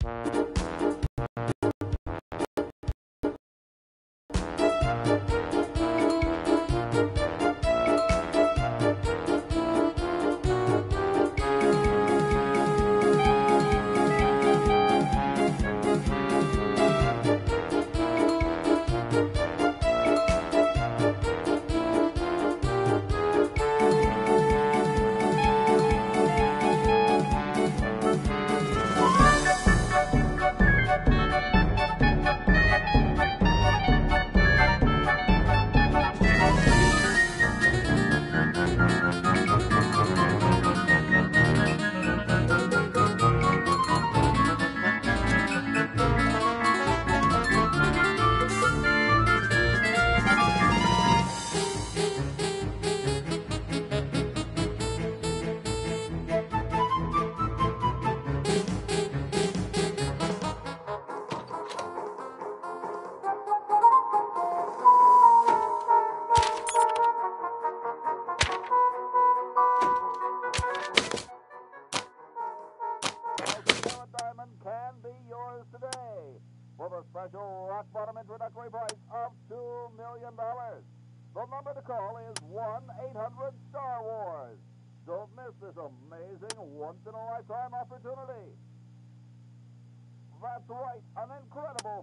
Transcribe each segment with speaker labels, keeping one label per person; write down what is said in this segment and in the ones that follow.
Speaker 1: For the special rock-bottom introductory price of $2 million. The number to call is 1-800-STAR-WARS. Don't miss this amazing once-in-a-lifetime opportunity. That's right, an incredible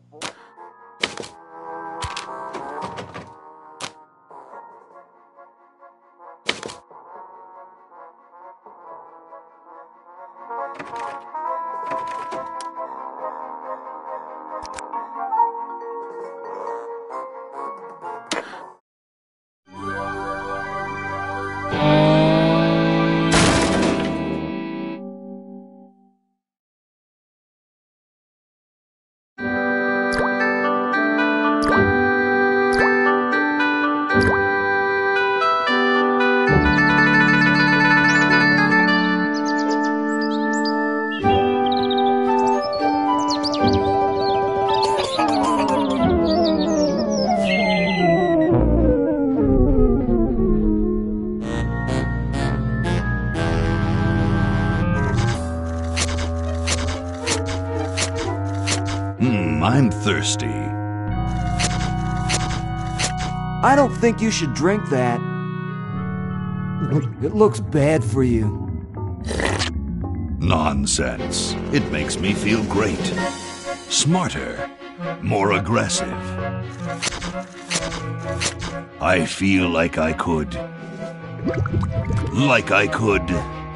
Speaker 2: I'm thirsty.
Speaker 3: I don't think you should drink that. It looks bad for you.
Speaker 2: Nonsense. It makes me feel great. Smarter. More aggressive. I feel like I could. Like I could.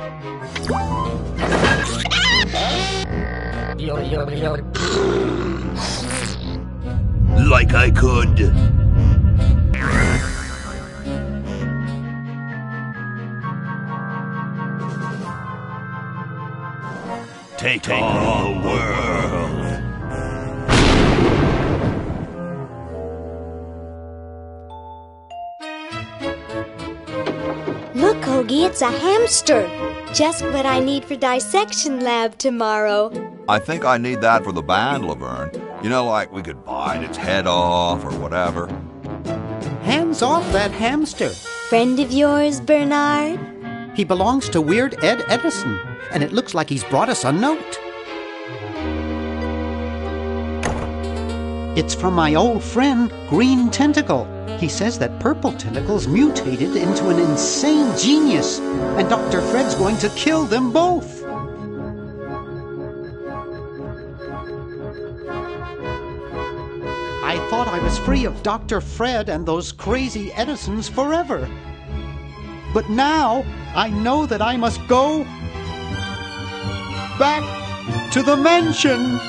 Speaker 2: Like I could. Take on the world.
Speaker 4: Look, Hoagie, it's a hamster. Just what I need for dissection lab tomorrow.
Speaker 5: I think I need that for the band, Laverne. You know, like we could bite its head off or whatever.
Speaker 6: Hands off that hamster.
Speaker 4: Friend of yours, Bernard?
Speaker 6: He belongs to Weird Ed Edison, and it looks like he's brought us a note. It's from my old friend, Green Tentacle. He says that Purple Tentacle's mutated into an insane genius, and Dr. Fred's going to kill them both. I thought I was free of Dr. Fred and those crazy Edisons forever. But now I know that I must go back to the mansion.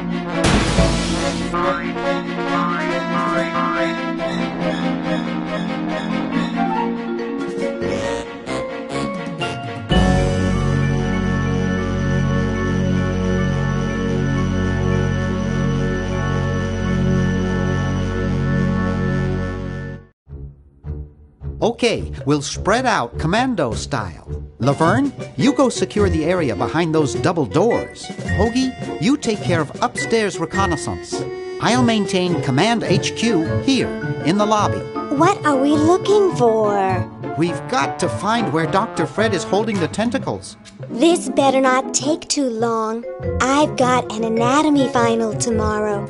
Speaker 6: Okay, we'll spread out commando style. Laverne, you go secure the area behind those double doors. Hoagie, you take care of upstairs reconnaissance. I'll maintain Command HQ here, in the lobby.
Speaker 4: What are we looking for?
Speaker 6: We've got to find where Dr. Fred is holding the tentacles.
Speaker 4: This better not take too long. I've got an anatomy final tomorrow.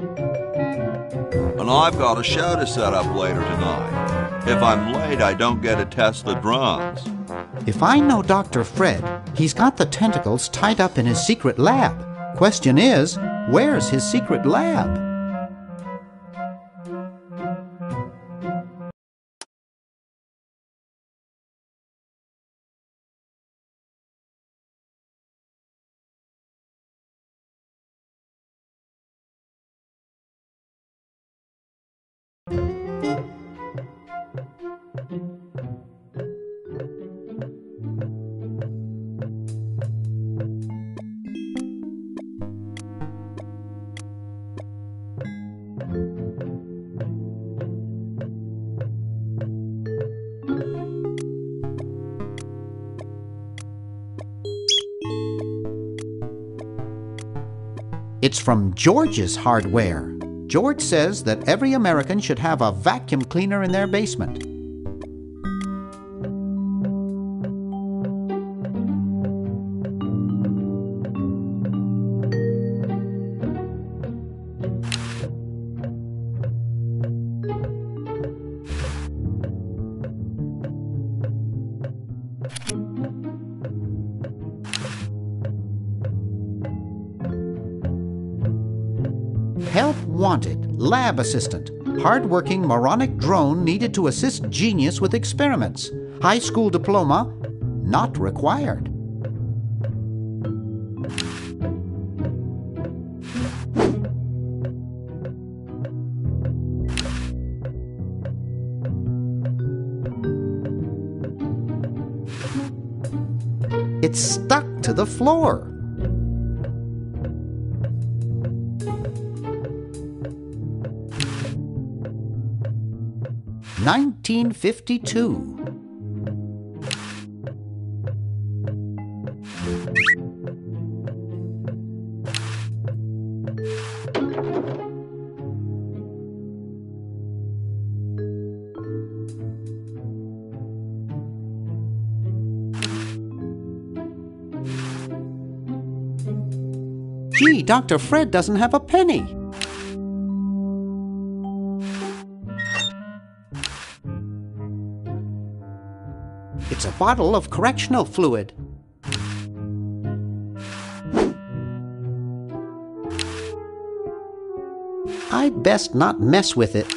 Speaker 5: And I've got a show to set up later tonight. If I'm late, I don't get to test the drums.
Speaker 6: If I know Dr. Fred, he's got the tentacles tied up in his secret lab. Question is, where's his secret lab? It's from George's Hardware. George says that every American should have a vacuum cleaner in their basement. Help wanted, lab assistant. Hard-working moronic drone needed to assist genius with experiments. High school diploma, not required. It's stuck to the floor. $1952. Gee, Dr. Fred doesn't have a penny. It's a bottle of correctional fluid. I'd best not mess with it.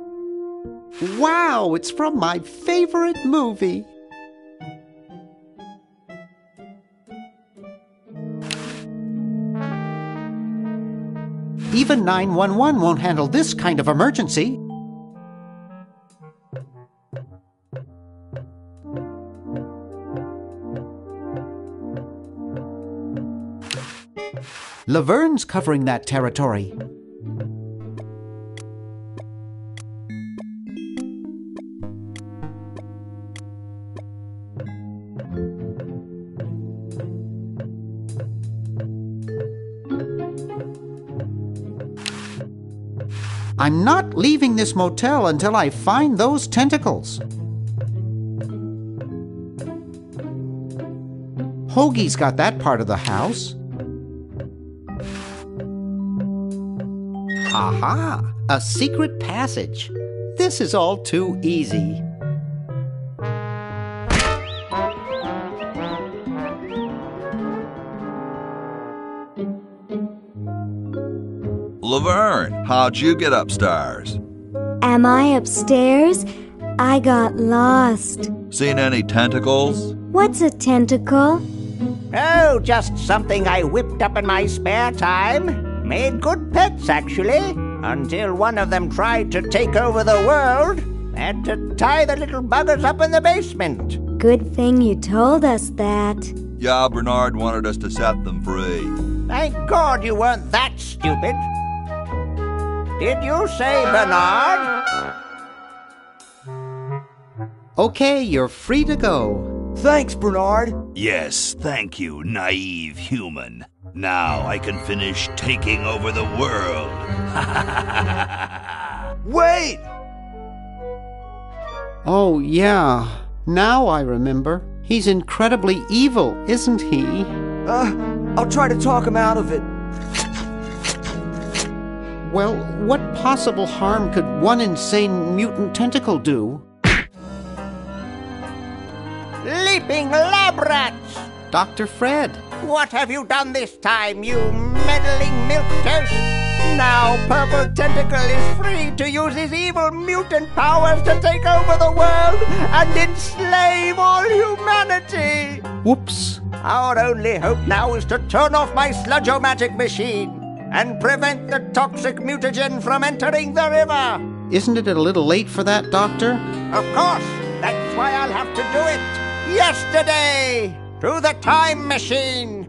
Speaker 6: Wow, it's from my favorite movie. Even 911 won't handle this kind of emergency. Laverne's covering that territory. I'm not leaving this motel until I find those tentacles. Hoagie's got that part of the house. Aha! A secret passage. This is all too easy.
Speaker 5: Laverne, how'd you get upstairs?
Speaker 4: Am I upstairs? I got lost.
Speaker 5: Seen any tentacles?
Speaker 4: What's a tentacle?
Speaker 7: Oh, just something I whipped up in my spare time. Made good pets, actually, until one of them tried to take over the world. Had to tie the little buggers up in the basement.
Speaker 4: Good thing you told us that.
Speaker 5: Yeah, Bernard wanted us to set them free.
Speaker 7: Thank God you weren't that stupid. Did you say Bernard?
Speaker 6: Okay, you're free to go.
Speaker 3: Thanks, Bernard.
Speaker 2: Yes, thank you, naive human. Now I can finish taking over the world.
Speaker 3: Wait!
Speaker 6: Oh, yeah. Now I remember. He's incredibly evil, isn't he?
Speaker 3: I'll try to talk him out of it.
Speaker 6: Well, what possible harm could one insane mutant tentacle do?
Speaker 7: Leaping lab rats!
Speaker 6: Dr. Fred.
Speaker 7: What have you done this time, you meddling milquetoast? Now Purple Tentacle is free to use his evil mutant powers to take over the world and enslave all humanity!
Speaker 6: Whoops.
Speaker 7: Our only hope now is to turn off my sludge-o-magic machine and prevent the toxic mutagen from entering the river!
Speaker 6: Isn't it a little late for that, Doctor?
Speaker 7: Of course! That's why I'll have to do it! Yesterday! Through the time machine!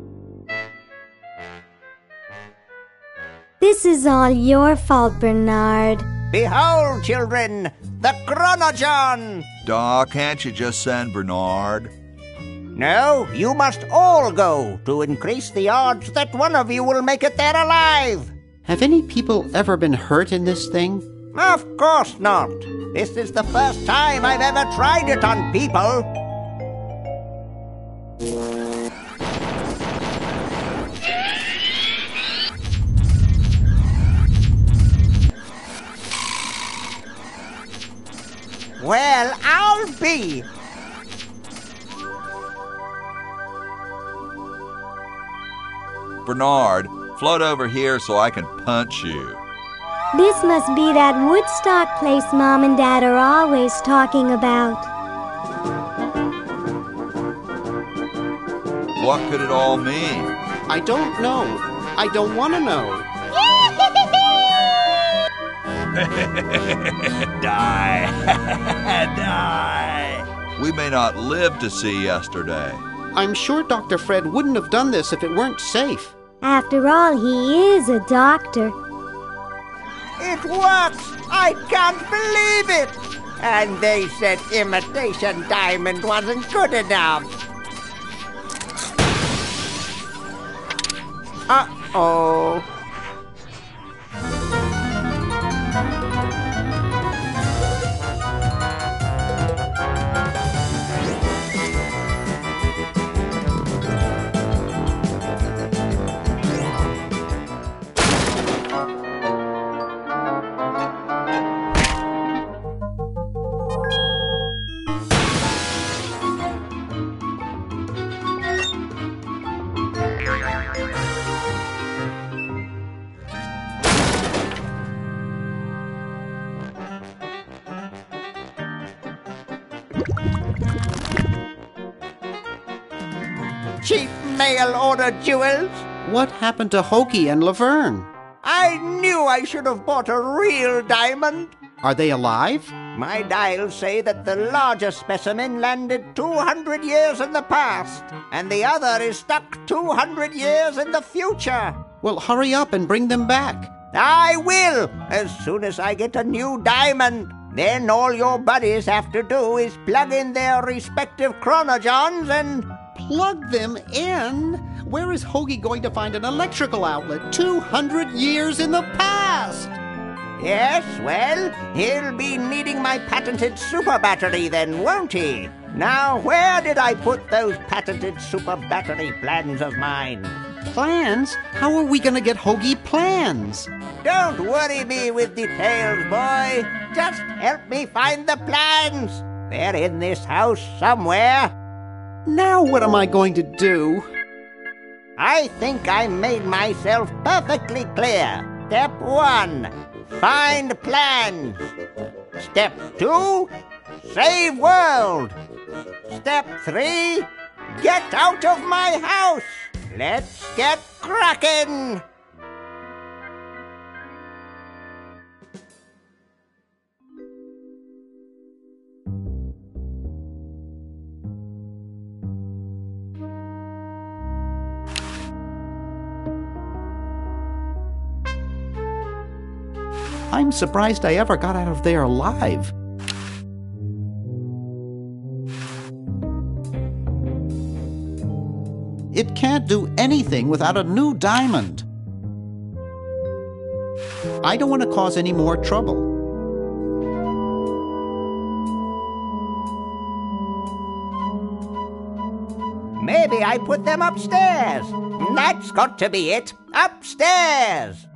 Speaker 4: This is all your fault, Bernard.
Speaker 7: Behold, children, the Chronogon!
Speaker 5: Doc, can't you just send Bernard?
Speaker 7: No, you must all go to increase the odds that one of you will make it there alive.
Speaker 6: Have any people ever been hurt in this thing?
Speaker 7: Of course not. This is the first time I've ever tried it on people. Well, I'll be.
Speaker 5: Bernard, float over here so I can punch you.
Speaker 4: This must be that Woodstock place Mom and Dad are always talking about.
Speaker 5: What could it all mean?
Speaker 6: I don't know. I don't want to know.
Speaker 2: Die. Die.
Speaker 5: We may not live to see yesterday.
Speaker 6: I'm sure Dr. Fred wouldn't have done this if it weren't safe.
Speaker 4: After all, he is a doctor.
Speaker 7: It works! I can't believe it! And they said imitation diamond wasn't good enough. Uh-oh. Cheap mail-order jewels.
Speaker 6: What happened to Hoagie and Laverne?
Speaker 7: I knew I should have bought a real diamond.
Speaker 6: Are they alive?
Speaker 7: My dials say that the larger specimen landed 200 years in the past, and the other is stuck 200 years in the future.
Speaker 6: Well, hurry up and bring them back.
Speaker 7: I will, as soon as I get a new diamond. Then all your buddies have to do is plug in their respective chronogons and...
Speaker 6: Plug them in? Where is Hoagie going to find an electrical outlet 200 years in the past?
Speaker 7: Yes, well, he'll be needing my patented super battery then, won't he? Now, where did I put those patented super battery plans of mine?
Speaker 6: Plans? How are we going to get Hoagie plans?
Speaker 7: Don't worry me with details, boy. Just help me find the plans. They're in this house somewhere.
Speaker 6: Now what am I going to do?
Speaker 7: I think I made myself perfectly clear. Step 1, find plans. Step 2, save world. Step 3, get out of my house. Let's get cracking.
Speaker 6: I'm surprised I ever got out of there alive. It can't do anything without a new diamond. I don't want to cause any more trouble.
Speaker 7: Maybe I put them upstairs. That's got to be it. Upstairs.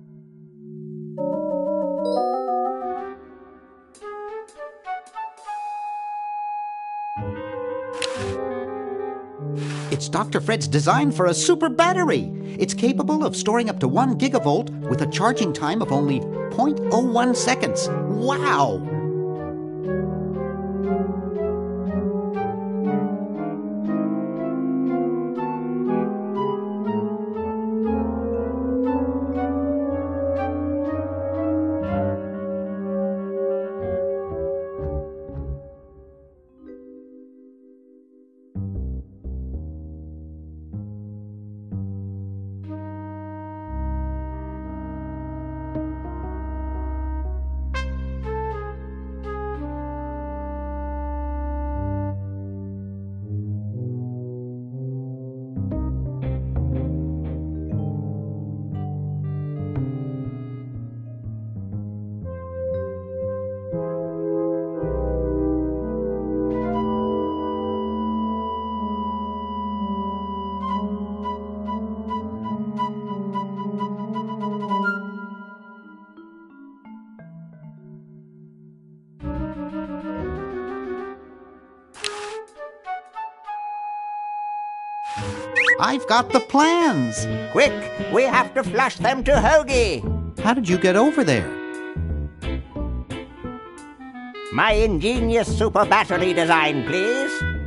Speaker 6: It's Dr. Fred's design for a super battery. It's capable of storing up to 1 gigavolt with a charging time of only 0.01 seconds. Wow! I've got the plans.
Speaker 7: Quick, we have to flush them to Hoagie.
Speaker 6: How did you get over there?
Speaker 7: My ingenious super battery design, please.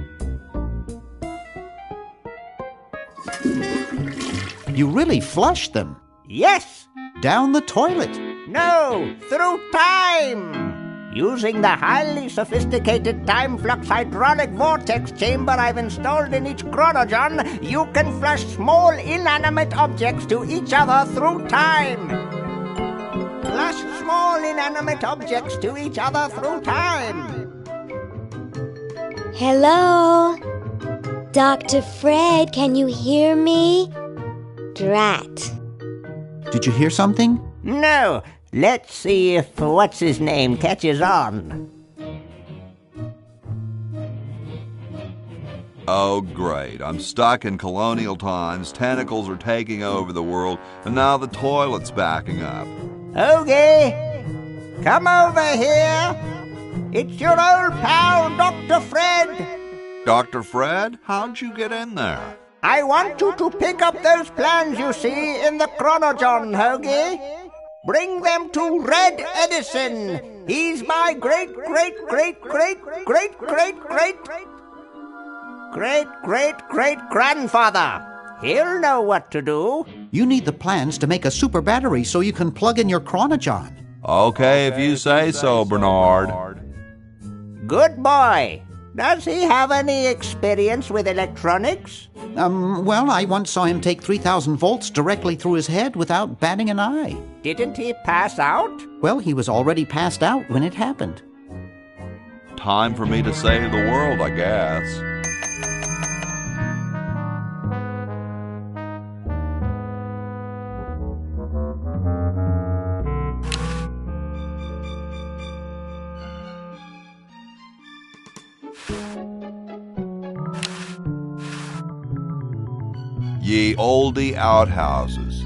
Speaker 6: You really flushed them.
Speaker 7: Yes.
Speaker 6: Down the toilet.
Speaker 7: No, through time. Using the highly sophisticated time flux hydraulic vortex chamber I've installed in each chronogon, you can flush small inanimate objects to each other through time. Flush small inanimate objects to each other through time.
Speaker 4: Hello? Dr. Fred, can you hear me? Drat.
Speaker 6: Did you hear something?
Speaker 7: No. Let's see if what's-his-name catches on.
Speaker 5: Oh, great. I'm stuck in colonial times, tentacles are taking over the world, and now the toilet's backing up.
Speaker 7: Hoagie, come over here. It's your old pal, Dr. Fred.
Speaker 5: Dr. Fred, how'd you get in there?
Speaker 7: I want you to pick up those plans you see in the chronogon, Hoagie. Bring them to Red Edison. He's my great-great-great-great-great-great-great-great-grandfather. He'll know what to do.
Speaker 6: You need the plans to make a super battery so you can plug in your chronogon.
Speaker 5: Okay, if you say so, Bernard.
Speaker 7: Good boy. Does he have any experience with electronics?
Speaker 6: Well, I once saw him take 3,000 volts directly through his head without batting an eye.
Speaker 7: Didn't he pass out?
Speaker 6: Well, he was already passed out when it happened.
Speaker 5: Time for me to save the world, I guess. Ye olde outhouses.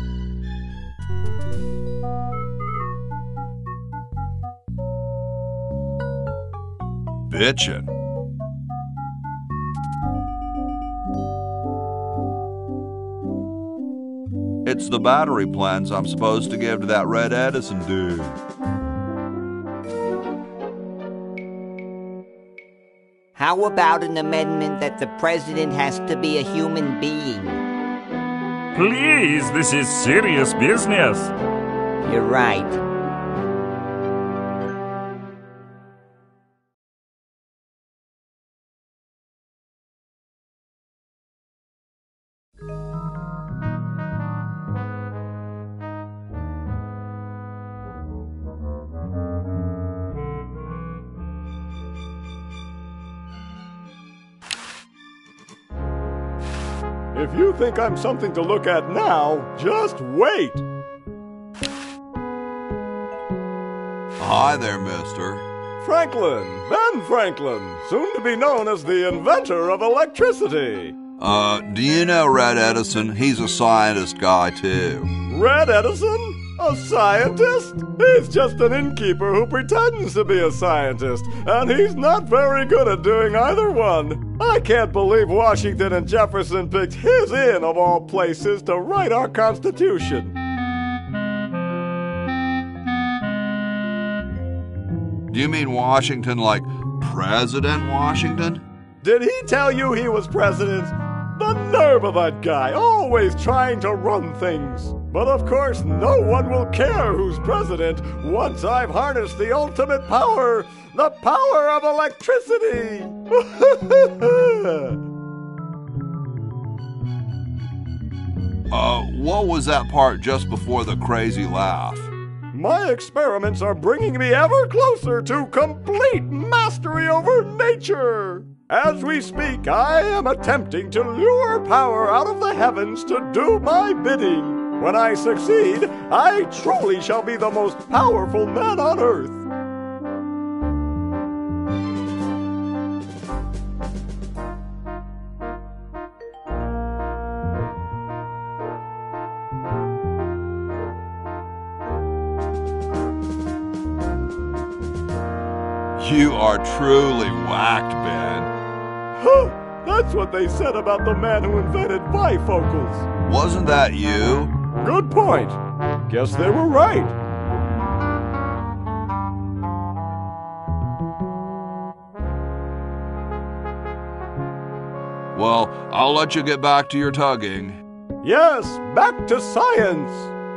Speaker 5: Bitchin'. It's the battery plans I'm supposed to give to that Red Edison dude.
Speaker 7: How about an amendment that the president has to be a human being?
Speaker 8: Please, this is serious business.
Speaker 7: You're right.
Speaker 9: If you think I'm something to look at now, just wait.
Speaker 5: Hi there, mister.
Speaker 9: Franklin, Ben Franklin, soon to be known as the inventor of electricity.
Speaker 5: Do you know Red Edison? He's a scientist guy, too.
Speaker 9: Red Edison? A scientist? He's just an innkeeper who pretends to be a scientist, and he's not very good at doing either one. I can't believe Washington and Jefferson picked his inn, of all places, to write our Constitution.
Speaker 5: Do you mean Washington like President Washington?
Speaker 9: Did he tell you he was president? The nerve of that guy, always trying to run things. But of course, no one will care who's president once I've harnessed the ultimate power, the power of electricity.
Speaker 5: What was that part just before the crazy laugh?
Speaker 9: My experiments are bringing me ever closer to complete mastery over nature. As we speak, I am attempting to lure power out of the heavens to do my bidding. When I succeed, I truly shall be the most powerful man on earth.
Speaker 5: You are truly whacked, Ben.
Speaker 9: Huh, that's what they said about the man who invented bifocals.
Speaker 5: Wasn't that you?
Speaker 9: Good point. Guess they were right.
Speaker 5: Well, I'll let you get back to your tugging.
Speaker 9: Yes, back to science.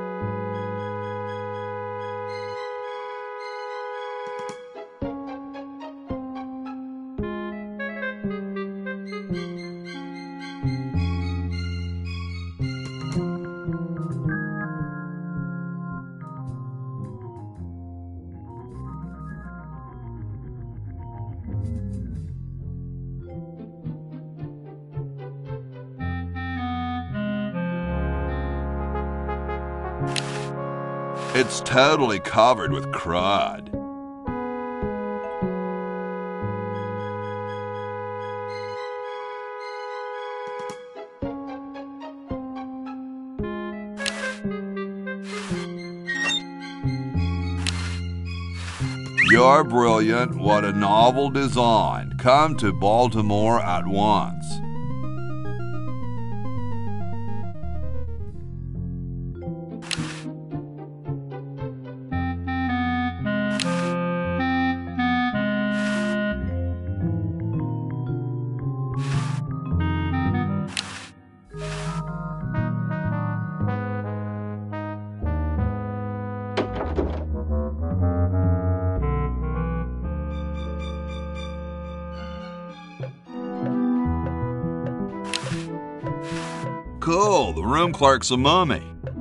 Speaker 5: It's totally covered with crud. You're brilliant. What a novel design. Come to Baltimore at once. Cool, the room clerk's a mummy.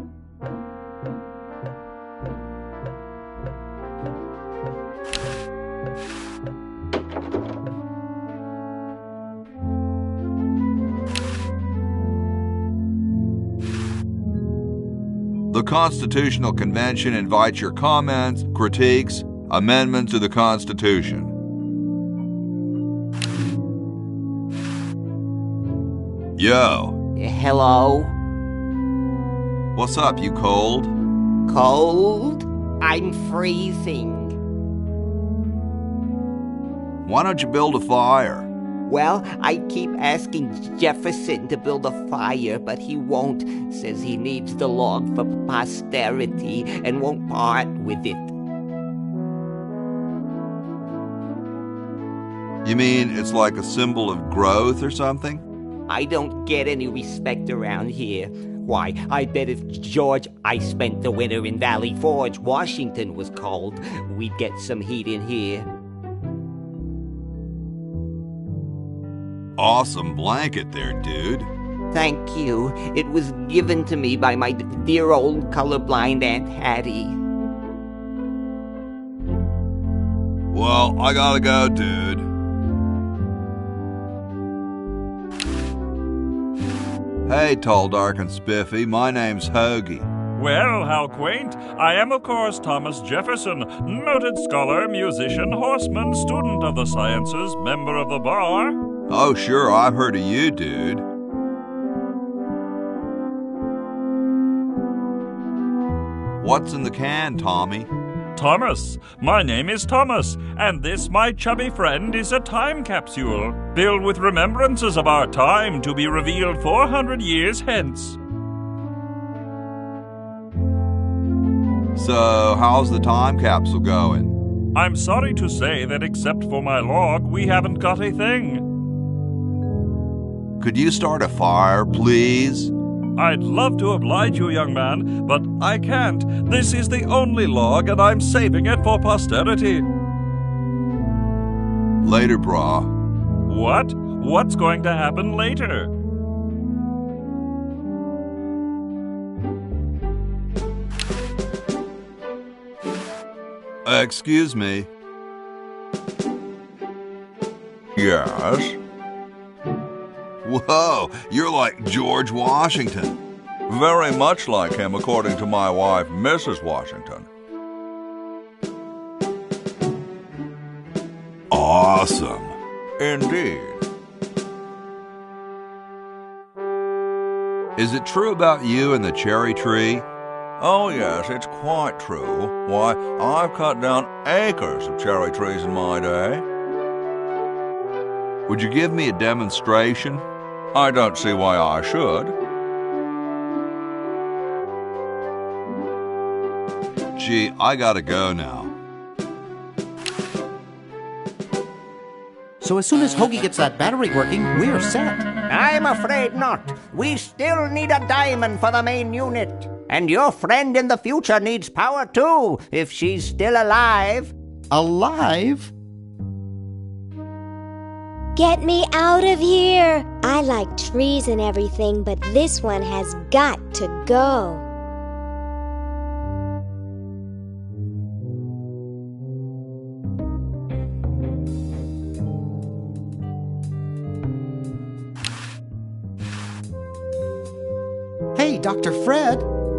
Speaker 5: The Constitutional Convention invites your comments, critiques, amendments to the Constitution. Yo.
Speaker 7: Hello?
Speaker 5: What's up, you cold?
Speaker 7: Cold? I'm freezing.
Speaker 5: Why don't you build a fire?
Speaker 7: Well, I keep asking Jefferson to build a fire, but he won't. Says he needs the log for posterity and won't part with it.
Speaker 5: You mean it's like a symbol of growth or something?
Speaker 7: I don't get any respect around here. Why, I bet if George I spent the winter in Valley Forge, Washington was cold, we'd get some heat in here.
Speaker 5: Awesome blanket there, dude.
Speaker 7: Thank you. It was given to me by my dear old colorblind Aunt Hattie.
Speaker 5: Well, I gotta go, dude. Hey, tall, dark, and spiffy, my name's Hoagie.
Speaker 8: Well, how quaint. I am, of course, Thomas Jefferson, noted scholar, musician, horseman, student of the sciences, member of the bar.
Speaker 5: Oh, sure, I've heard of you, dude. What's in the can, Tommy?
Speaker 8: Thomas. My name is Thomas, and this, my chubby friend, is a time capsule, filled with remembrances of our time to be revealed 400 years hence.
Speaker 5: So, how's the time capsule going?
Speaker 8: I'm sorry to say that except for my log, we haven't got a thing.
Speaker 5: Could you start a fire, please?
Speaker 8: I'd love to oblige you, young man, but I can't. This is the only log, and I'm saving it for posterity.
Speaker 5: Later, brah.
Speaker 8: What? What's going to happen later?
Speaker 5: Excuse me. Yes? Whoa, you're like George Washington. Very much like him, according to my wife, Mrs. Washington. Awesome. Indeed. Is it true about you and the cherry tree? Oh, yes, it's quite true. Why, I've cut down acres of cherry trees in my day. Would you give me a demonstration? I don't see why I should. Gee, I gotta go now.
Speaker 6: So as soon as Hoagie gets that battery working, we're set.
Speaker 7: I'm afraid not. We still need a diamond for the main unit. And your friend in the future needs power too, if she's still alive.
Speaker 6: Alive?
Speaker 4: Get me out of here! I like trees and everything, but this one has got to go.
Speaker 6: Hey, Dr. Fred.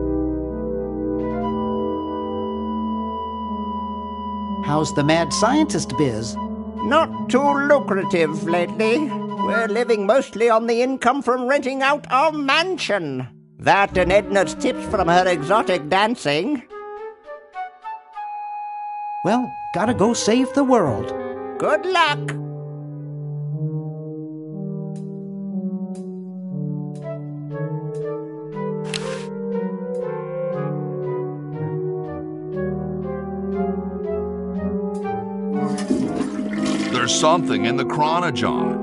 Speaker 6: How's the mad scientist biz?
Speaker 7: Not too lucrative lately. We're living mostly on the income from renting out our mansion. That and Edna's tips from her exotic dancing.
Speaker 6: Well, gotta go save the world.
Speaker 7: Good luck.
Speaker 5: There's something in the chronojohn.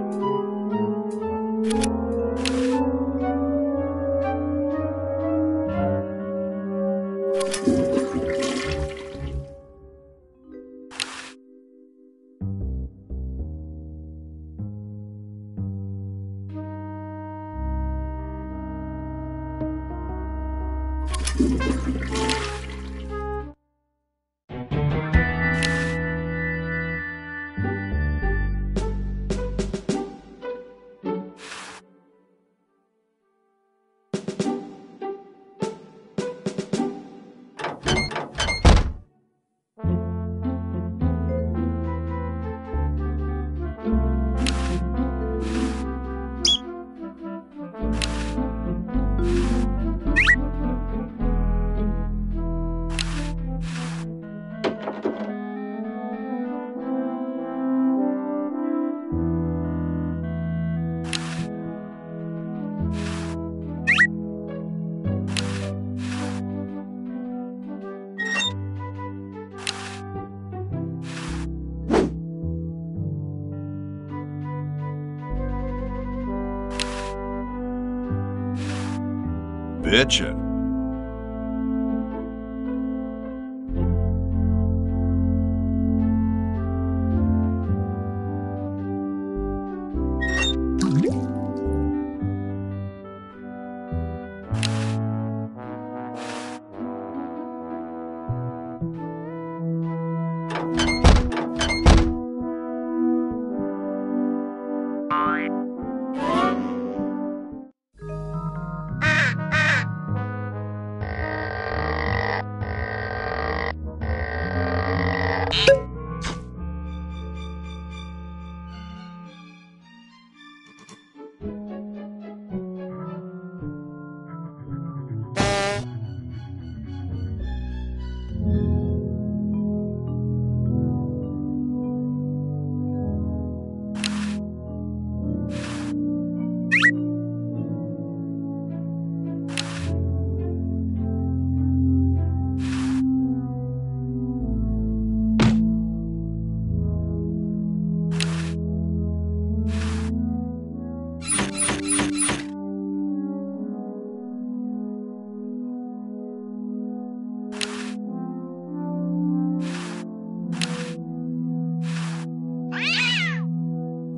Speaker 5: Bitchin'.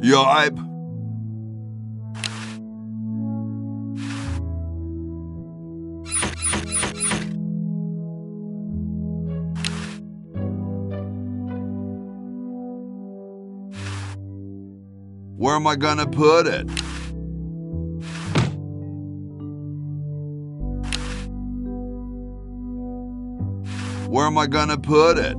Speaker 5: Yipe. Where am I gonna put it? Where am I gonna put it?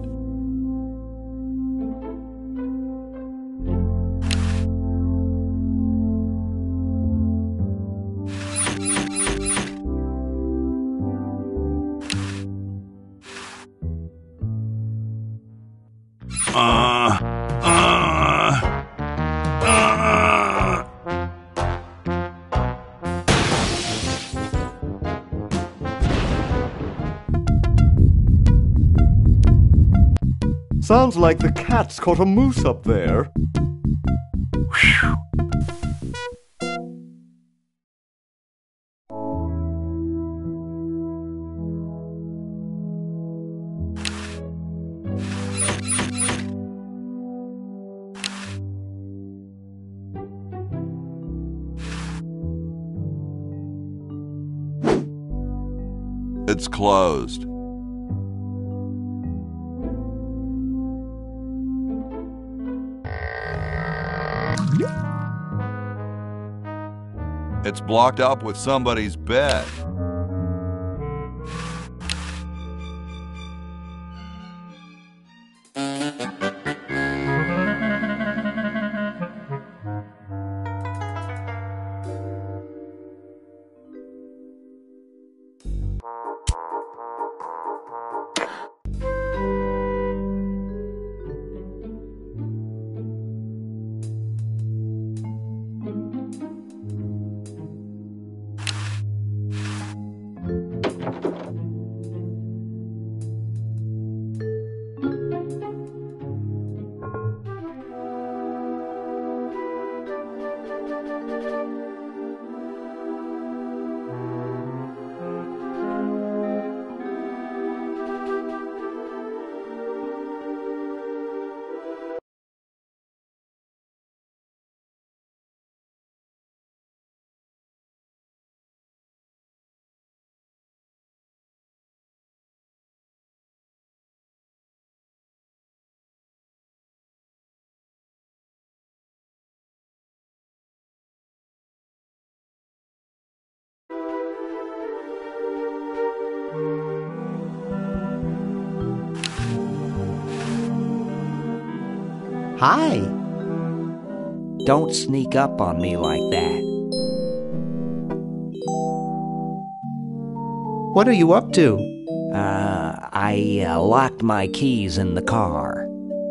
Speaker 9: Sounds like the cat's caught a moose up there.
Speaker 5: It's closed. It's blocked up with somebody's bed.
Speaker 3: Hi. Don't sneak up on me like that.
Speaker 6: What are you up to?
Speaker 3: I locked my keys in the car.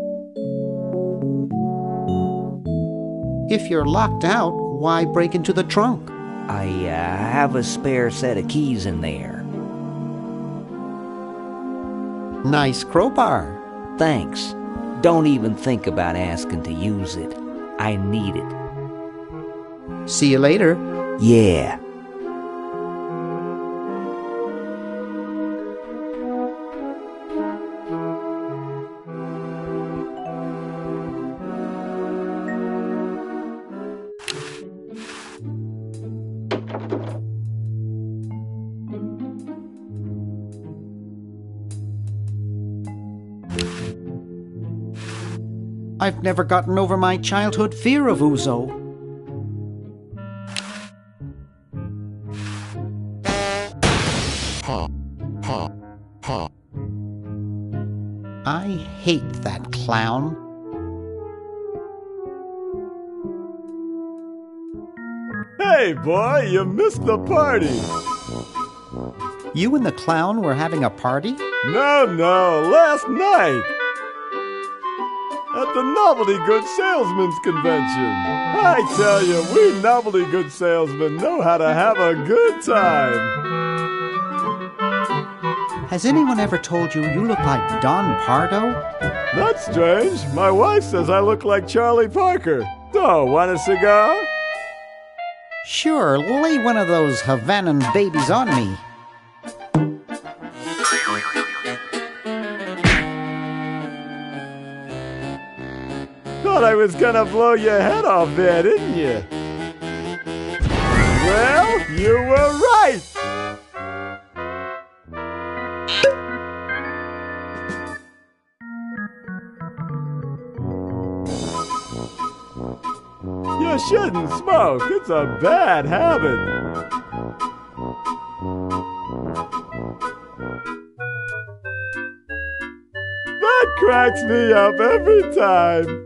Speaker 6: If you're locked out, why break into the trunk?
Speaker 3: I have a spare set of keys in there.
Speaker 6: Nice crowbar.
Speaker 3: Thanks. Don't even think about asking to use it. I need it.
Speaker 6: See you later.
Speaker 3: Yeah.
Speaker 6: I've never gotten over my childhood fear of Uzo. I hate that clown.
Speaker 9: Hey, boy, you missed the party.
Speaker 6: You and the clown were having a party?
Speaker 9: No, last night. At the Novelty Good Salesmen's Convention. I tell you, we Novelty Good Salesmen know how to have a good time.
Speaker 6: Has anyone ever told you you look like Don Pardo?
Speaker 9: That's strange. My wife says I look like Charlie Parker. Oh, want a cigar?
Speaker 6: Sure, lay one of those Havanan babies on me.
Speaker 9: thought I was gonna blow your head off there, didn't you? Well, you were right! You shouldn't smoke. It's a bad habit. That cracks me up every time.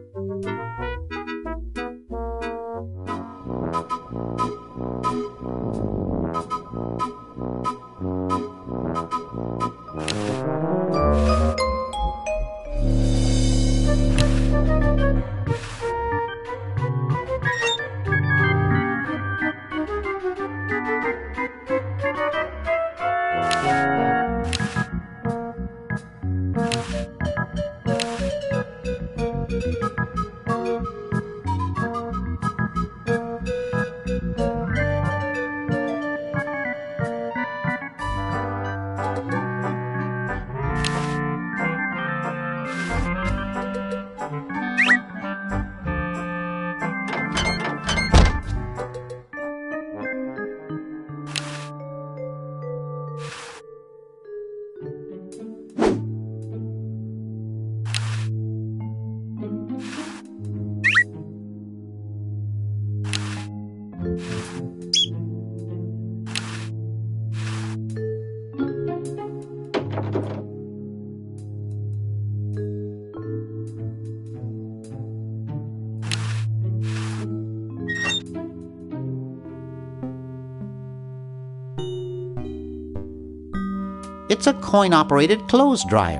Speaker 6: It's a coin-operated clothes dryer.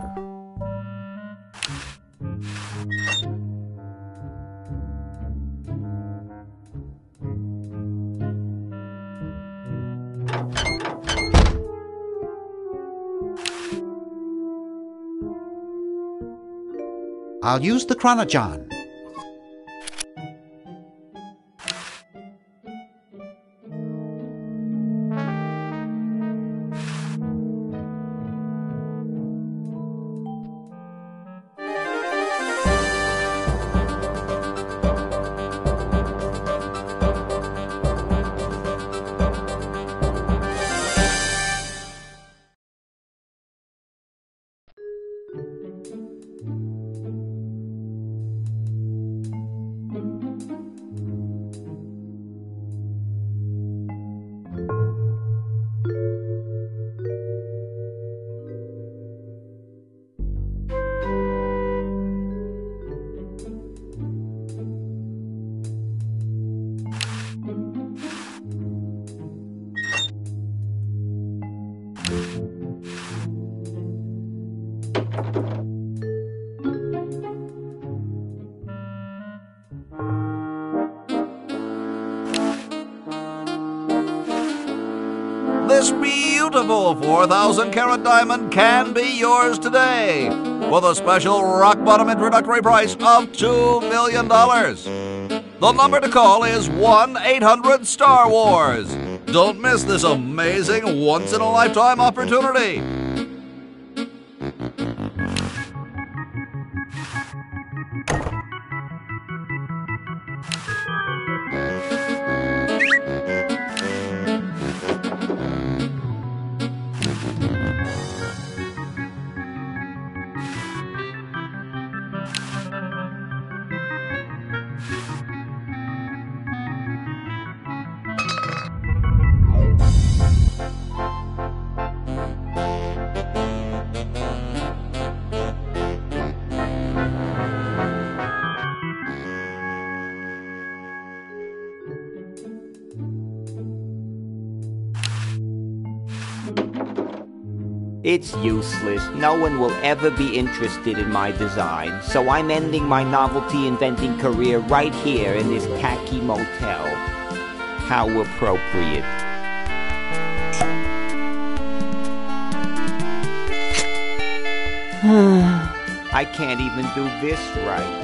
Speaker 6: I'll use the Chronojon.
Speaker 2: This beautiful 4,000-carat diamond can be yours today with a special rock-bottom introductory price of $2 million. The number to call is 1-800-STAR-WARS. Don't miss this amazing once-in-a-lifetime opportunity.
Speaker 3: It's useless. No one will ever be interested in my design, so I'm ending my novelty inventing career right here in this tacky motel. How appropriate. I can't even do this right.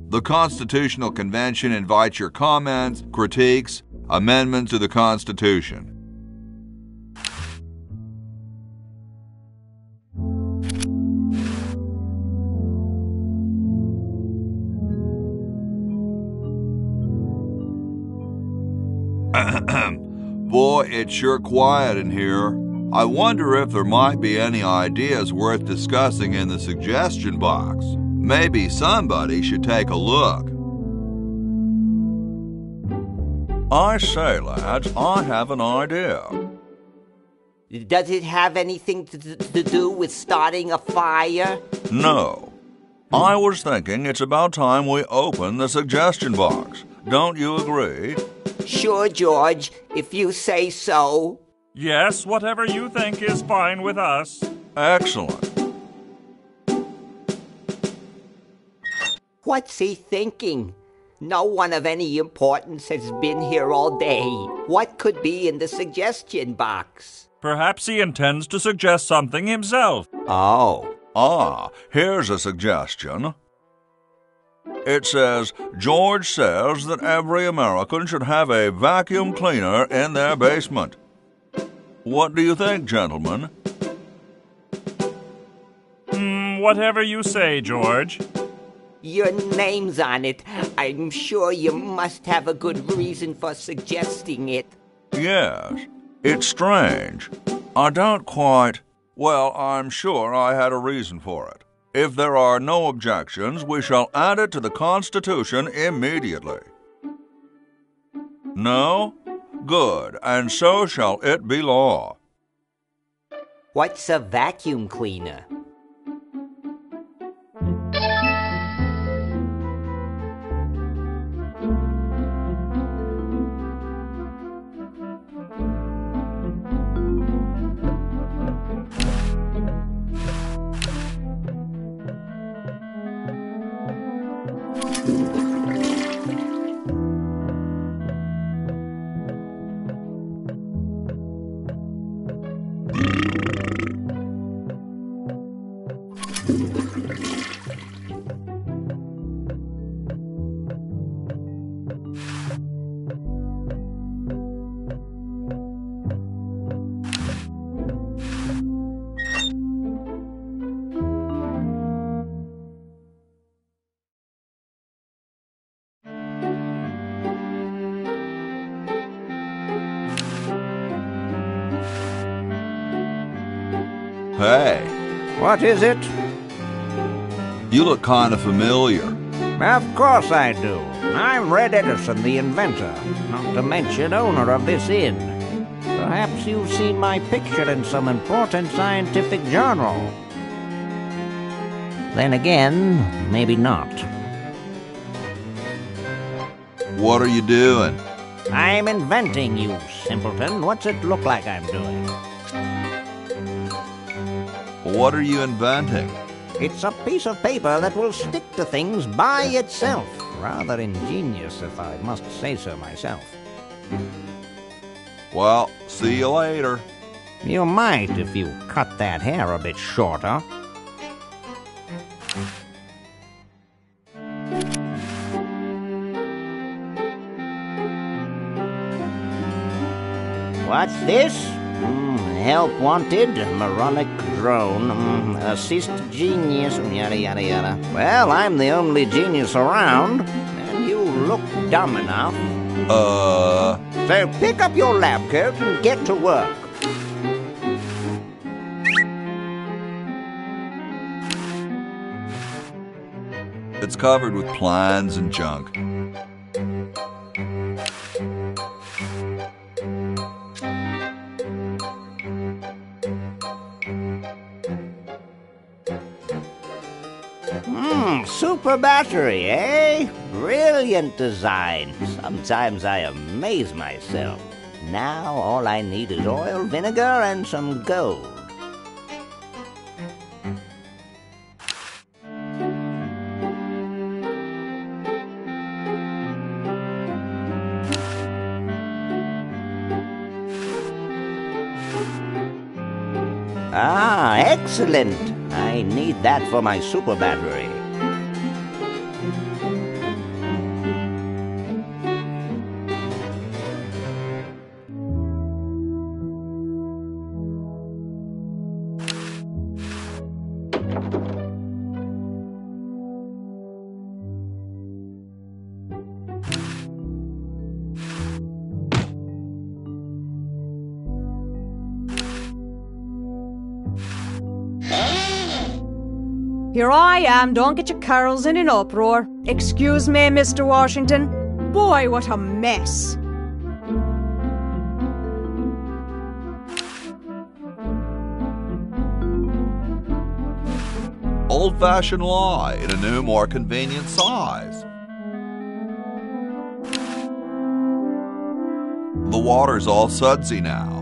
Speaker 5: The Constitutional Convention invites your comments, critiques, amendments to the Constitution. Boy, it's sure quiet in here. I wonder if there might be any ideas worth discussing in the suggestion box. Maybe somebody should take a look.
Speaker 8: I say, lads, I have an idea.
Speaker 3: Does it have anything to do with starting a fire?
Speaker 5: No. I was thinking it's about time we open the suggestion box. Don't you agree?
Speaker 3: Sure, George, if you say so.
Speaker 8: Yes, whatever you think is fine with us.
Speaker 5: Excellent.
Speaker 3: What's he thinking? No one of any importance has been here all day. What could be in the suggestion box?
Speaker 8: Perhaps he intends to suggest something himself.
Speaker 3: Oh.
Speaker 5: Here's a suggestion. It says, George says that every American should have a vacuum cleaner in their basement. What do you think, gentlemen?
Speaker 8: Whatever you say, George.
Speaker 3: Your name's on it. I'm sure you must have a good reason for suggesting it.
Speaker 5: Yes, it's strange. I don't quite... Well, I'm sure I had a reason for it. If there are no objections, we shall add it to the Constitution immediately. No? Good, and so shall it be law.
Speaker 3: What's a vacuum cleaner?
Speaker 5: Hey.
Speaker 7: What is it?
Speaker 5: You look kind of familiar.
Speaker 7: Of course I do. I'm Red Edison, the inventor, not to mention owner of this inn. Perhaps you've seen my picture in some important scientific journal. Then again, maybe not.
Speaker 5: What are you doing?
Speaker 7: I'm inventing, you simpleton. What's it look like I'm doing?
Speaker 5: What are you inventing?
Speaker 7: It's a piece of paper that will stick to things by itself. Rather ingenious, if I must say so myself.
Speaker 5: Well, see you later.
Speaker 7: You might if you cut that hair a bit shorter. What's this? Help wanted, moronic drone, assist genius, yada yada yada. Well, I'm the only genius around, and you look dumb enough. So pick up your lab coat and get to work.
Speaker 5: It's covered with plans and junk.
Speaker 7: Super battery, eh? Brilliant design. Sometimes I amaze myself. Now all I need is oil, vinegar, and some gold. Ah, excellent. I need that for my super battery.
Speaker 10: Here I am, don't get your carols in an uproar. Excuse me, Mr. Washington. Boy, what a mess.
Speaker 2: Old-fashioned lye in a new, more convenient size. The water's all sudsy now.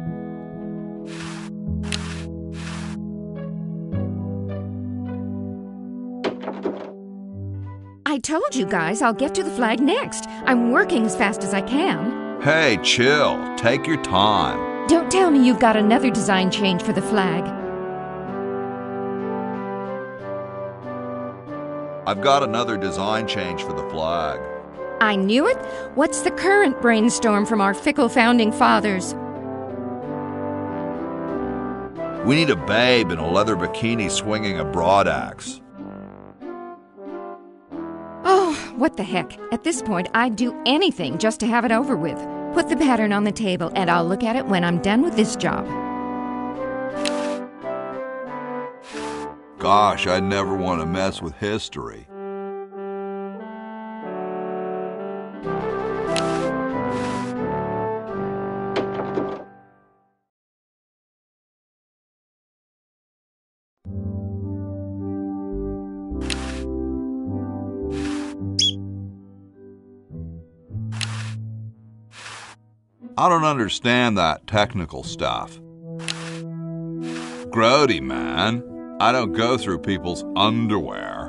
Speaker 11: I told you guys I'll get to the flag next. I'm working as fast as I can.
Speaker 2: Hey, chill. Take your time.
Speaker 11: Don't tell me you've got another design change for the flag.
Speaker 2: I've got another design change for the flag.
Speaker 11: I knew it. What's the current brainstorm from our fickle founding fathers?
Speaker 2: We need a babe in a leather bikini swinging a broadaxe.
Speaker 11: Oh, what the heck. At this point, I'd do anything just to have it over with. Put the pattern on the table, and I'll look at it when I'm done with this job.
Speaker 2: Gosh, I'd never want to mess with history. I don't understand that technical stuff. Grody, man. I don't go through people's underwear.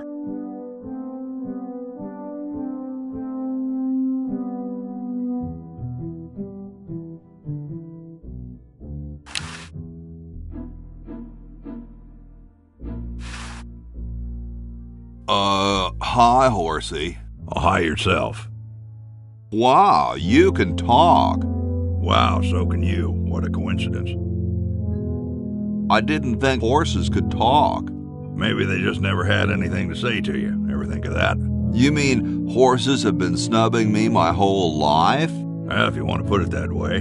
Speaker 2: Hi, horsey.
Speaker 5: Oh, hi yourself.
Speaker 2: Wow, you can talk.
Speaker 5: Wow, so can you. What a coincidence.
Speaker 2: I didn't think horses could talk.
Speaker 5: Maybe they just never had anything to say to you. Ever think of that?
Speaker 2: You mean horses have been snubbing me my whole life?
Speaker 5: Well, if you want to put it that way.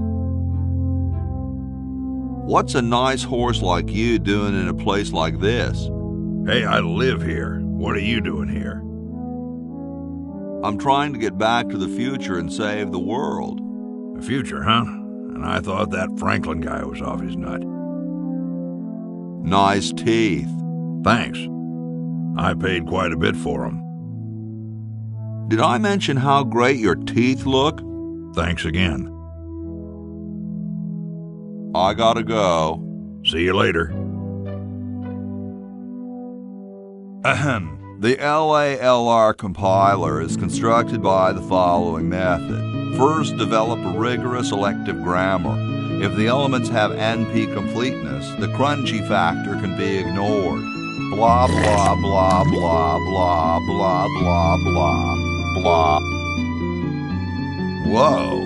Speaker 2: What's a nice horse like you doing in a place like this?
Speaker 5: Hey, I live here. What are you doing here?
Speaker 2: I'm trying to get back to the future and save the world.
Speaker 5: The future, huh? And I thought that Franklin guy was off his nut.
Speaker 2: Nice teeth.
Speaker 5: Thanks. I paid quite a bit for them.
Speaker 2: Did I mention how great your teeth look?
Speaker 5: Thanks again.
Speaker 2: I gotta go.
Speaker 5: See you later.
Speaker 2: Ahem. The LALR compiler is constructed by the following method. First, develop a rigorous elective grammar. If the elements have NP completeness, the crunchy factor can be ignored. Blah, blah, blah, blah, blah, blah, blah, blah, blah. Whoa.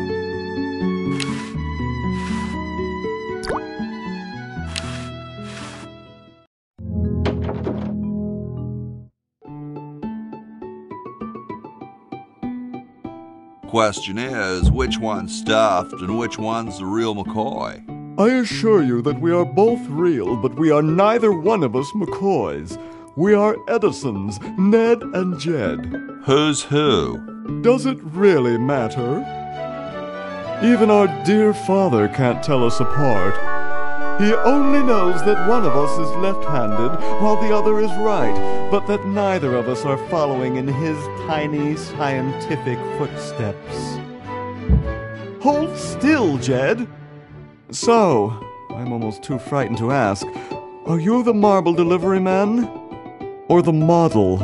Speaker 2: Question is, which one's stuffed and which one's the real McCoy?
Speaker 9: I assure you that we are both real, but we are neither one of us McCoys. We are Edisons, Ned and Jed.
Speaker 2: Who's who?
Speaker 9: Does it really matter? Even our dear father can't tell us apart. He only knows that one of us is left-handed while the other is right, but that neither of us are following in his tiny scientific footsteps. Hold still, Jed! So, I'm almost too frightened to ask, are you the marble delivery man? Or the model?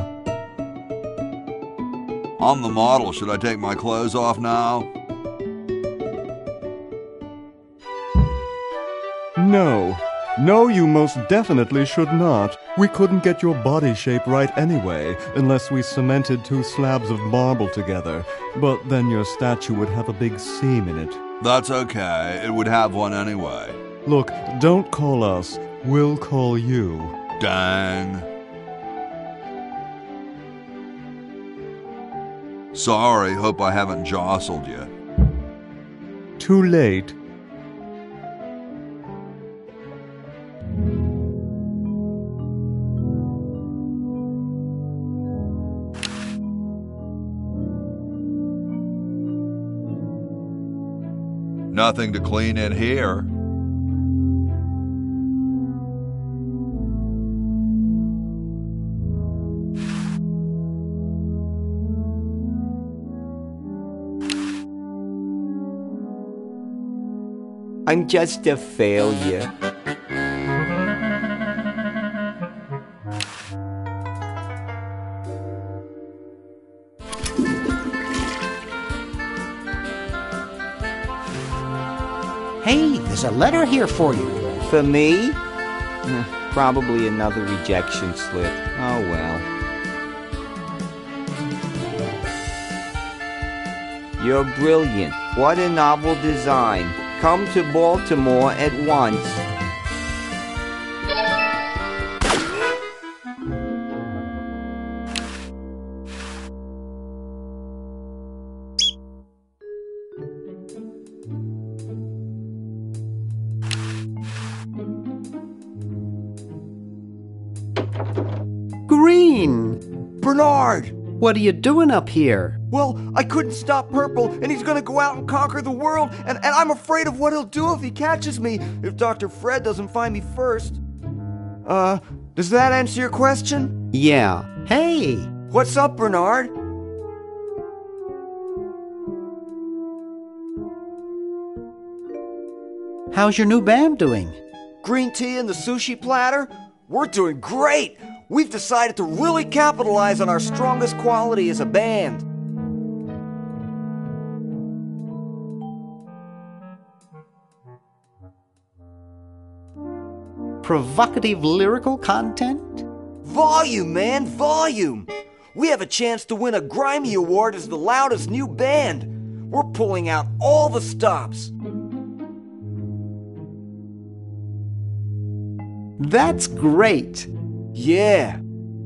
Speaker 2: I'm the model. Should I take my clothes off now?
Speaker 9: No. No, you most definitely should not. We couldn't get your body shape right anyway, unless we cemented 2 slabs of marble together. But then your statue would have a big seam in it.
Speaker 2: That's okay. It would have one anyway.
Speaker 9: Look, don't call us. We'll call you.
Speaker 2: Dang. Sorry, hope I haven't jostled you.
Speaker 9: Too late.
Speaker 5: Nothing to clean in here.
Speaker 3: I'm just a failure.
Speaker 6: Hey, there's a letter here for you.
Speaker 3: For me? Probably another rejection slip. Oh well. You're brilliant. What a novel design. Come to Baltimore at once.
Speaker 6: Green!
Speaker 9: Bernard!
Speaker 6: What are you doing up here?
Speaker 9: Well, I couldn't stop Purple, and he's gonna go out and conquer the world, and I'm afraid of what he'll do if he catches me, if Dr. Fred doesn't find me first. Does that answer your question?
Speaker 6: Yeah. Hey!
Speaker 9: What's up, Bernard?
Speaker 6: How's your new band doing?
Speaker 9: Green tea and the sushi platter? We're doing great! We've decided to really capitalize on our strongest quality as a band.
Speaker 6: Provocative lyrical content?
Speaker 9: Volume, man, volume! We have a chance to win a Grimy Award as the loudest new band. We're pulling out all the stops.
Speaker 6: That's great!
Speaker 9: Yeah.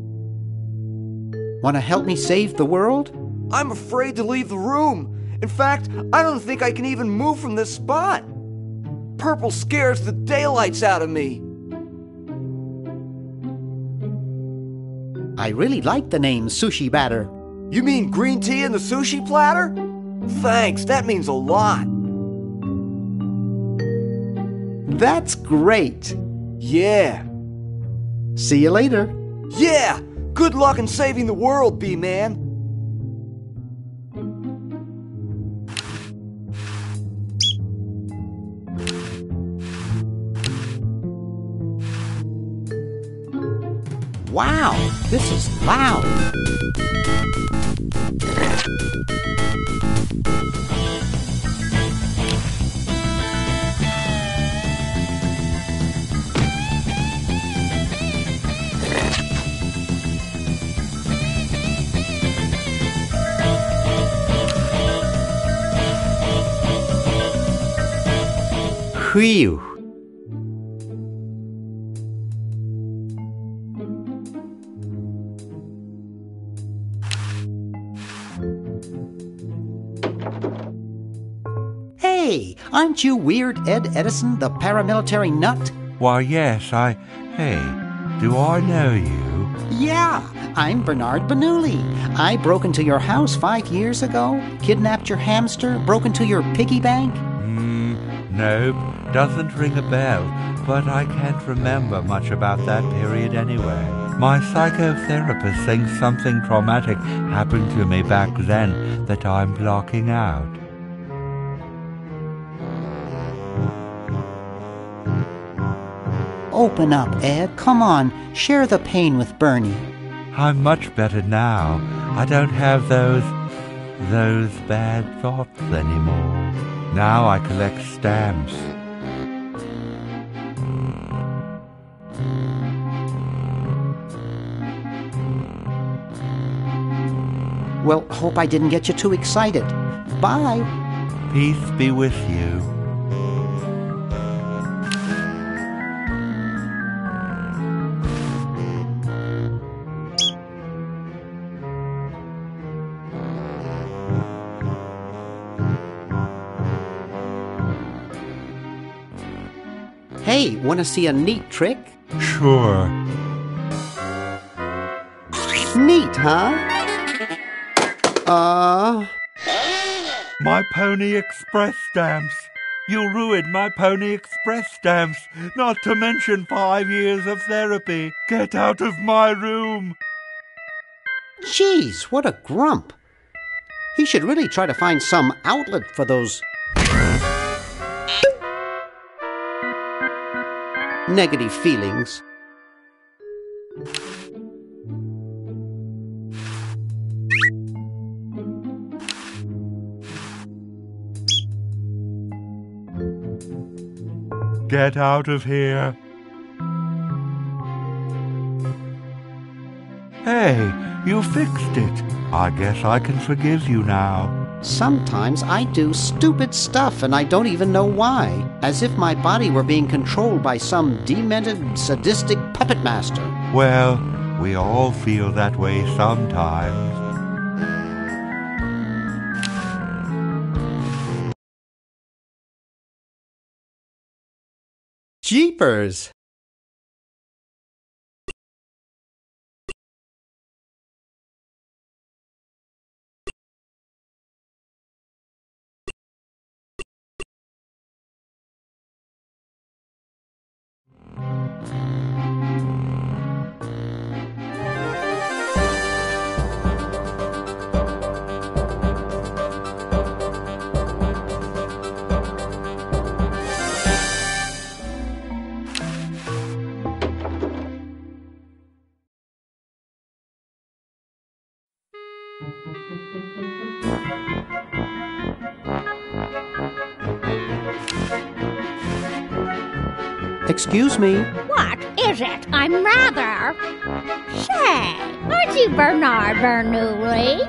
Speaker 6: Want to help me save the world?
Speaker 9: I'm afraid to leave the room. In fact, I don't think I can even move from this spot. Purple scares the daylights out of me.
Speaker 6: I really like the name Sushi Batter.
Speaker 9: You mean green tea and the sushi platter? Thanks, that means a lot.
Speaker 6: That's great!
Speaker 9: Yeah.
Speaker 6: See you later.
Speaker 9: Yeah! Good luck in saving the world, B-Man.
Speaker 6: Wow, this is loud. Phew. Hey, aren't you Weird Ed Edison, the paramilitary nut?
Speaker 12: Why, yes, Hey, do I know you?
Speaker 6: Yeah, I'm Bernard Bernoulli. I broke into your house 5 years ago, kidnapped your hamster, broke into your piggy bank.
Speaker 12: Nope, doesn't ring a bell, but I can't remember much about that period anyway. My psychotherapist thinks something traumatic happened to me back then that I'm blocking out.
Speaker 6: Open up, Ed. Come on, share the pain with Bernie.
Speaker 12: I'm much better now. I don't have those bad thoughts anymore. Now I collect stamps.
Speaker 6: Well, hope I didn't get you too excited. Bye.
Speaker 12: Peace be with you.
Speaker 6: Hey, want to see a neat trick?
Speaker 12: Sure.
Speaker 6: Neat, huh?
Speaker 12: My Pony Express stamps. You ruined my Pony Express stamps, not to mention 5 years of therapy. Get out of my room.
Speaker 6: Jeez, what a grump. He should really try to find some outlet for those negative feelings.
Speaker 12: Get out of here. Hey, you fixed it. I guess I can forgive you now.
Speaker 6: Sometimes I do stupid stuff and I don't even know why, as if my body were being controlled by some demented, sadistic puppet master.
Speaker 12: Well, we all feel that way sometimes.
Speaker 6: Jeepers! Excuse me?
Speaker 13: What is it? I'm rather... Say, aren't you Bernard Bernoulli?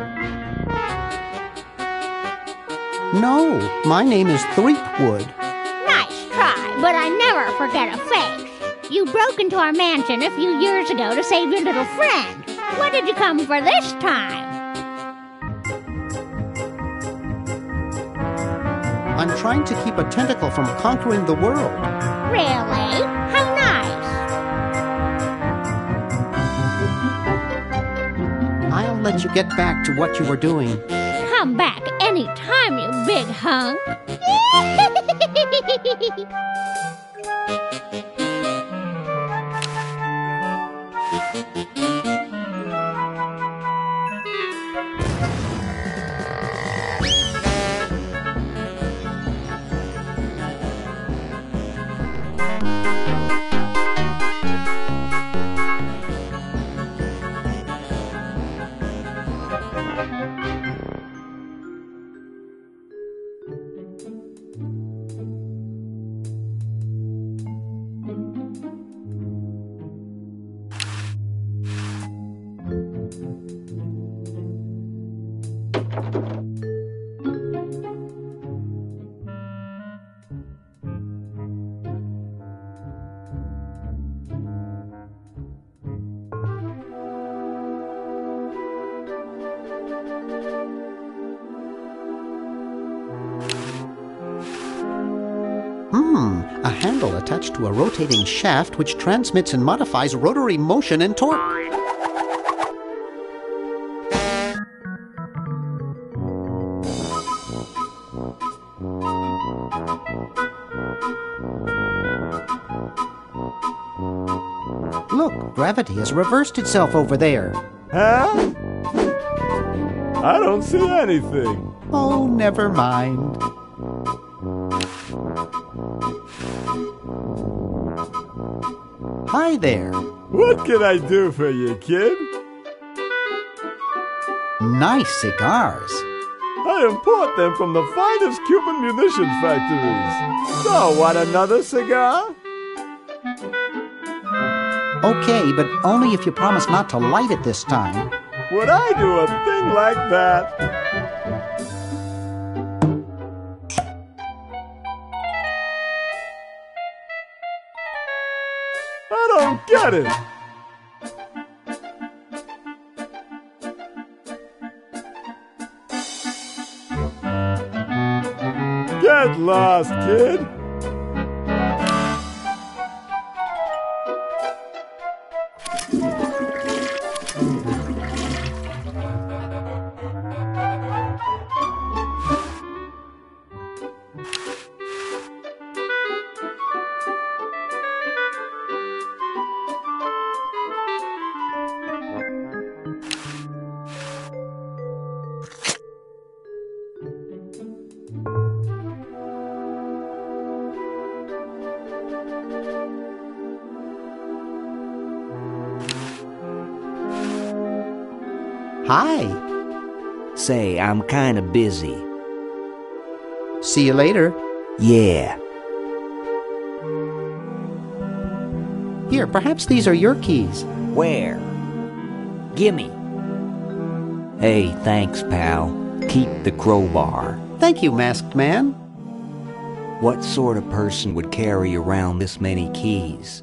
Speaker 6: No, my name is Threepwood.
Speaker 13: Nice try, but I never forget a face. You broke into our mansion a few years ago to save your little friend. What did you come for this time?
Speaker 6: I'm trying to keep a tentacle from conquering the world.
Speaker 13: Really? How nice.
Speaker 6: I'll let you get back to what you were doing.
Speaker 13: Come back anytime, you big hunk.
Speaker 6: A handle attached to a rotating shaft which transmits and modifies rotary motion and torque. Look, gravity has reversed itself over there.
Speaker 9: Huh? I don't see anything.
Speaker 6: Oh, never mind. Hi there.
Speaker 9: What can I do for you, kid?
Speaker 6: Nice cigars.
Speaker 9: I import them from the finest Cuban munitions factories. So, want another cigar?
Speaker 6: Okay, but only if you promise not to light it this time.
Speaker 9: Would I do a thing like that? I don't get it. Get lost, kid.
Speaker 6: Hi.
Speaker 3: Say, I'm kinda busy.
Speaker 6: See you later.
Speaker 3: Yeah.
Speaker 6: Here, perhaps these are your keys.
Speaker 3: Where? Gimme. Hey, thanks, pal. Keep the crowbar.
Speaker 6: Thank you, masked man.
Speaker 3: What sort of person would carry around this many keys?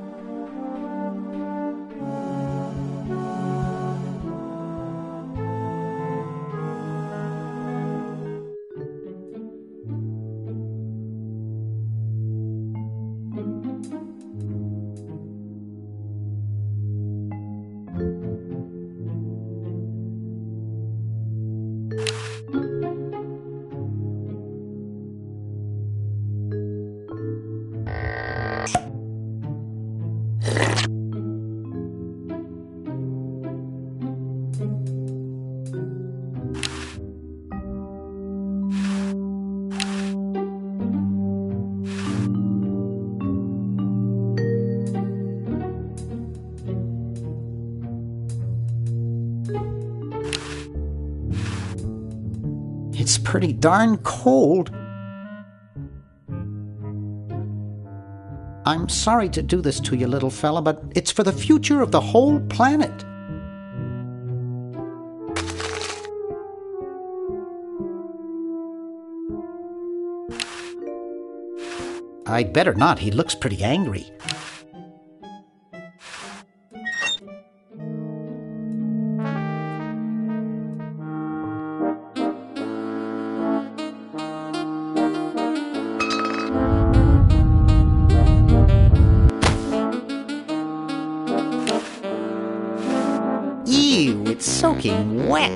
Speaker 6: It's pretty darn cold. I'm sorry to do this to you, little fella, but it's for the future of the whole planet. I'd better not. He looks pretty angry. Ew, it's soaking wet.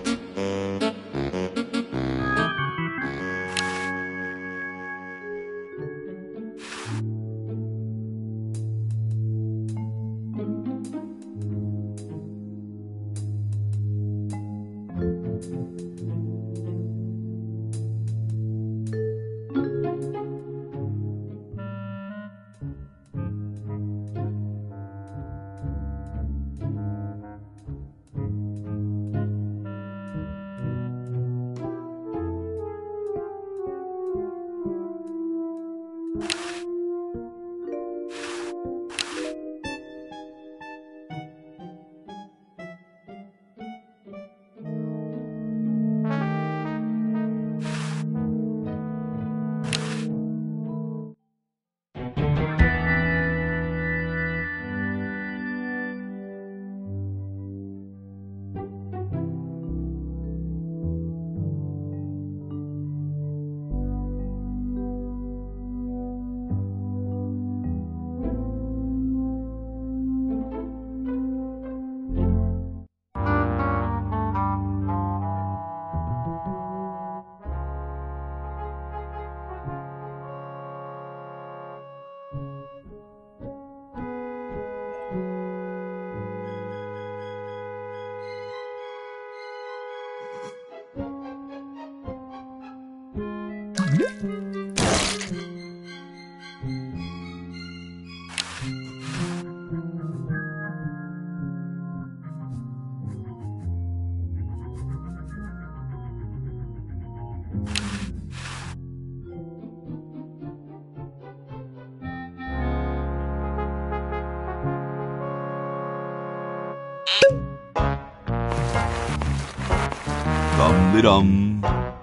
Speaker 5: Dum-de-dum.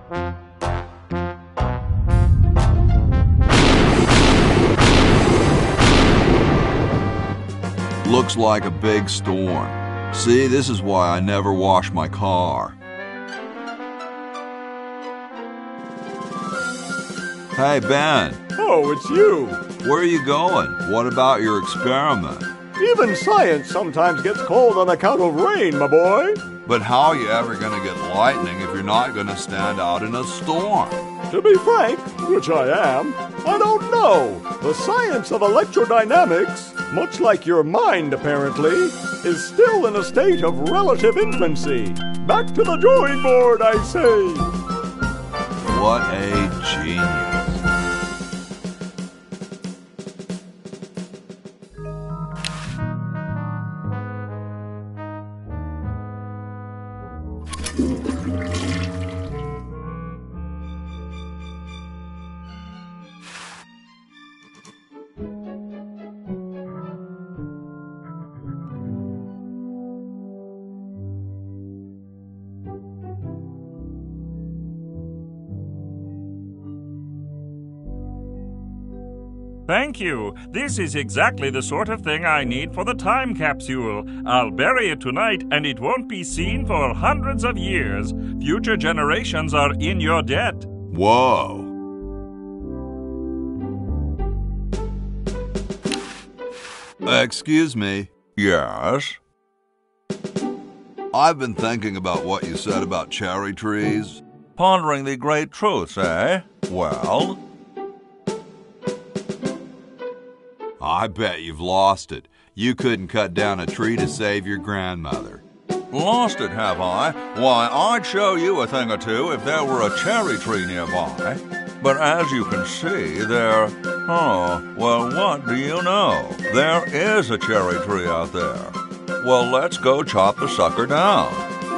Speaker 5: Looks like a big storm. See, this is why I never wash my car. Hey, Ben.
Speaker 9: Oh, it's you.
Speaker 5: Where are you going? What about your experiment?
Speaker 9: Even science sometimes gets cold on account of rain, my boy.
Speaker 5: But how are you ever going to get lightning if you're not going to stand out in a storm?
Speaker 9: To be frank, which I am, I don't know. The science of electrodynamics, much like your mind apparently, is still in a state of relative infancy. Back to the drawing board, I say.
Speaker 5: What a genius.
Speaker 8: Thank you. This is exactly the sort of thing I need for the time capsule. I'll bury it tonight, and it won't be seen for hundreds of years. Future generations are in your debt.
Speaker 5: Whoa. Excuse me. Yes? I've been thinking about what you said about cherry trees. Pondering the great truths, eh? Well? I bet you've lost it. You couldn't cut down a tree to save your grandmother. Lost it, have I? Why, I'd show you a thing or two if there were a cherry tree nearby. But as you can see, well, what do you know? There is a cherry tree out there. Well, let's go chop the sucker down.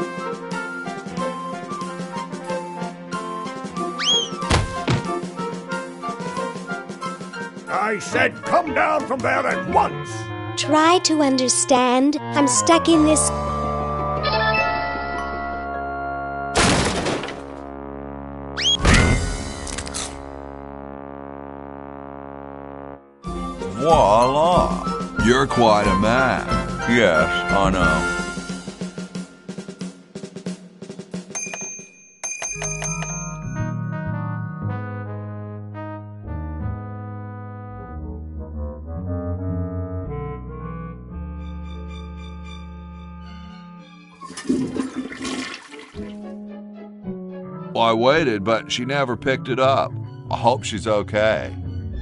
Speaker 9: I said come down from there at once!
Speaker 4: Try to understand. I'm stuck in this...
Speaker 5: Voila! You're quite a man. Yes, I know. I waited, but she never picked it up. I hope she's okay.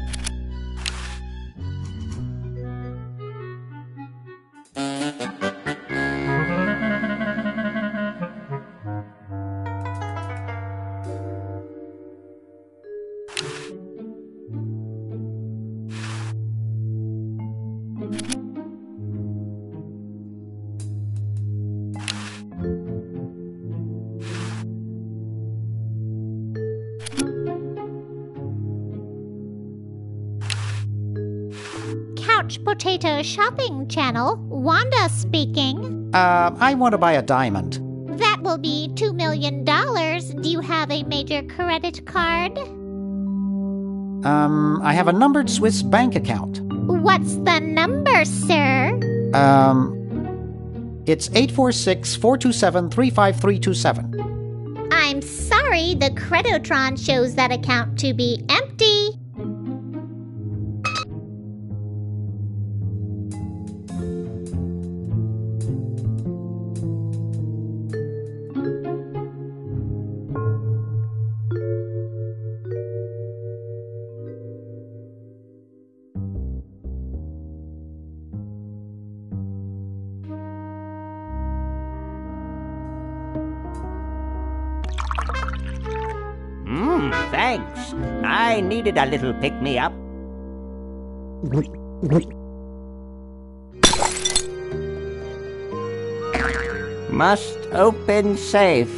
Speaker 13: Couch Potato Shopping Channel, Wanda speaking.
Speaker 6: I want to buy a diamond.
Speaker 13: That will be $2 million. Do you have a major credit card?
Speaker 6: I have a numbered Swiss bank account.
Speaker 13: What's the number, sir?
Speaker 6: It's 846-427-35327.
Speaker 13: I'm sorry, the Credotron shows that account to be empty.
Speaker 7: Thanks. I needed a little pick-me-up. Must open safe.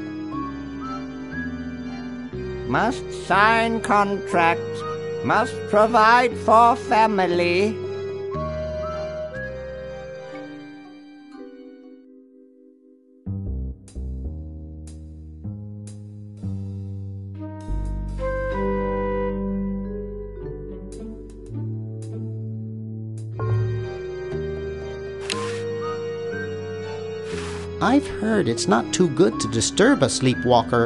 Speaker 7: Must sign contract. Must provide for family.
Speaker 6: I've heard it's not too good to disturb a sleepwalker.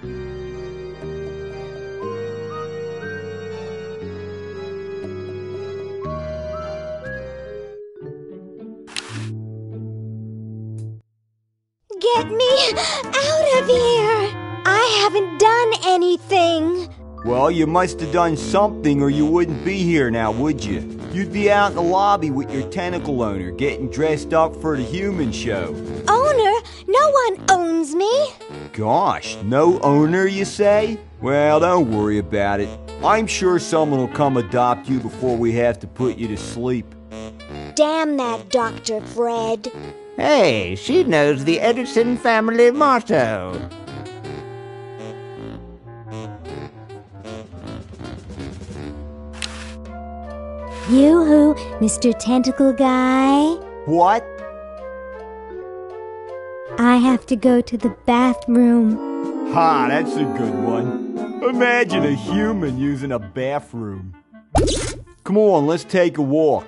Speaker 4: Get me out of here! I haven't done anything.
Speaker 14: Well, you must have done something or you wouldn't be here now, would you? You'd be out in the lobby with your tentacle owner, getting dressed up for the human show.
Speaker 4: Owner? No one owns me.
Speaker 14: Gosh, no owner, you say? Well, don't worry about it. I'm sure someone will come adopt you before we have to put you to sleep.
Speaker 4: Damn that Dr. Fred.
Speaker 7: Hey, she knows the Edison family motto.
Speaker 4: Yoo-hoo, Mr. Tentacle Guy.
Speaker 14: What?
Speaker 4: I have to go to the bathroom.
Speaker 14: Ha, that's a good one. Imagine a human using a bathroom. Come on, let's take a walk.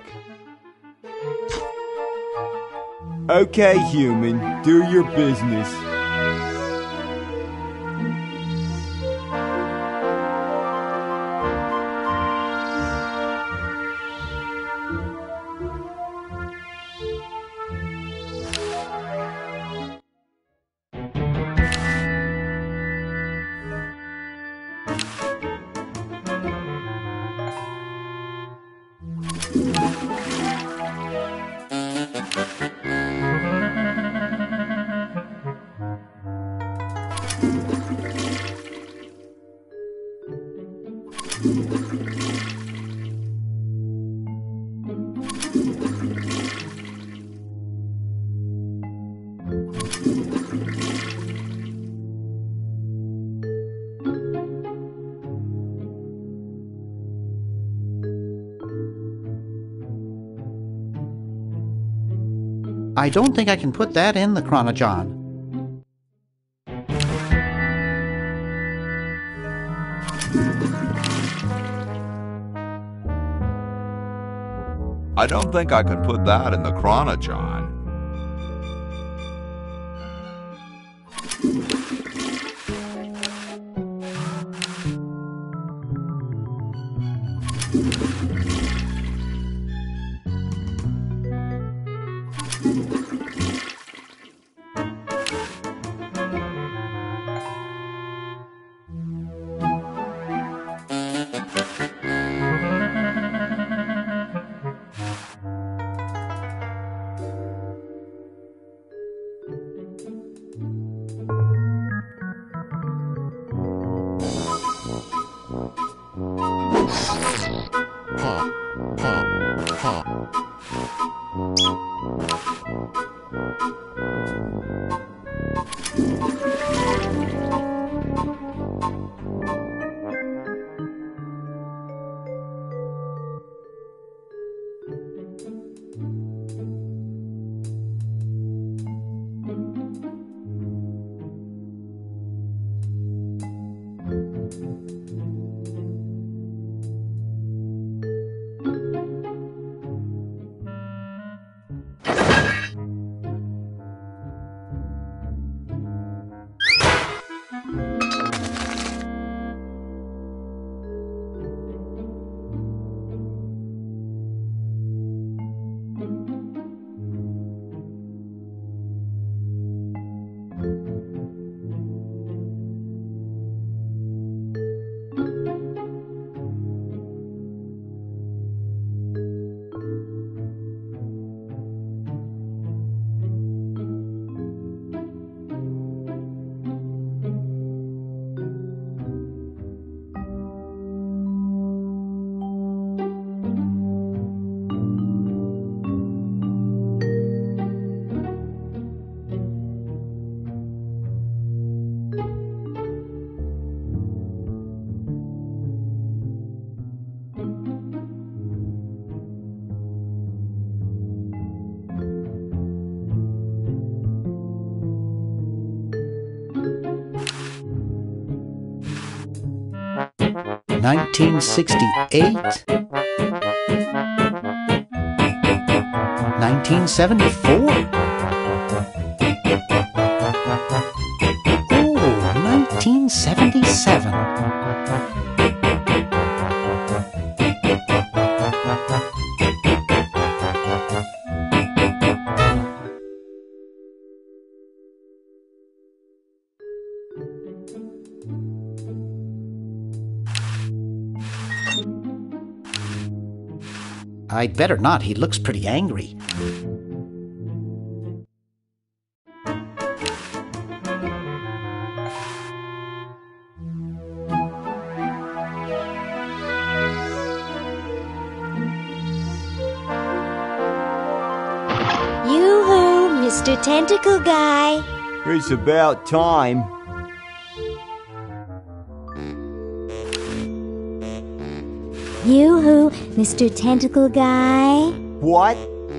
Speaker 14: Okay, human, do your business.
Speaker 6: I don't think I can put that in the Chronojon.
Speaker 2: I don't think I can put that in the Chronojon.
Speaker 6: $1968? 1974? Oh, 1977. I'd better not. He looks pretty angry.
Speaker 4: Yoo-hoo, Mr. Tentacle Guy.
Speaker 14: It's about time.
Speaker 4: Yoo-hoo, Mr. Tentacle Guy.
Speaker 14: What?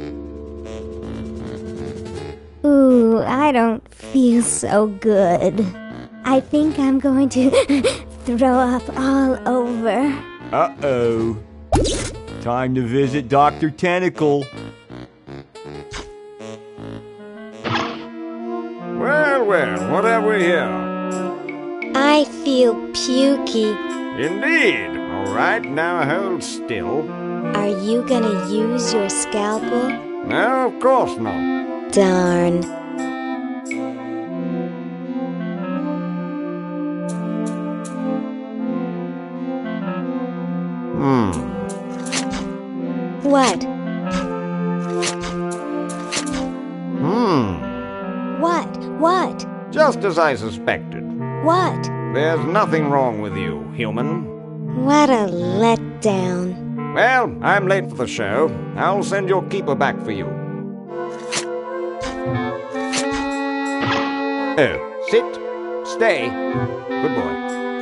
Speaker 4: Ooh, I don't feel so good. I think I'm going to throw up all over.
Speaker 14: Uh-oh. Time to visit Dr. Tentacle.
Speaker 9: Well, what have we here?
Speaker 4: I feel pukey.
Speaker 9: Indeed. All right, now hold still.
Speaker 4: Are you gonna use your scalpel?
Speaker 9: No, of course not.
Speaker 4: Darn. What? What?
Speaker 9: Just as I suspected.
Speaker 4: What?
Speaker 9: There's nothing wrong with you, human.
Speaker 4: What a letdown.
Speaker 9: Well, I'm late for the show. I'll send your keeper back for you. Oh, sit. Stay. Good boy.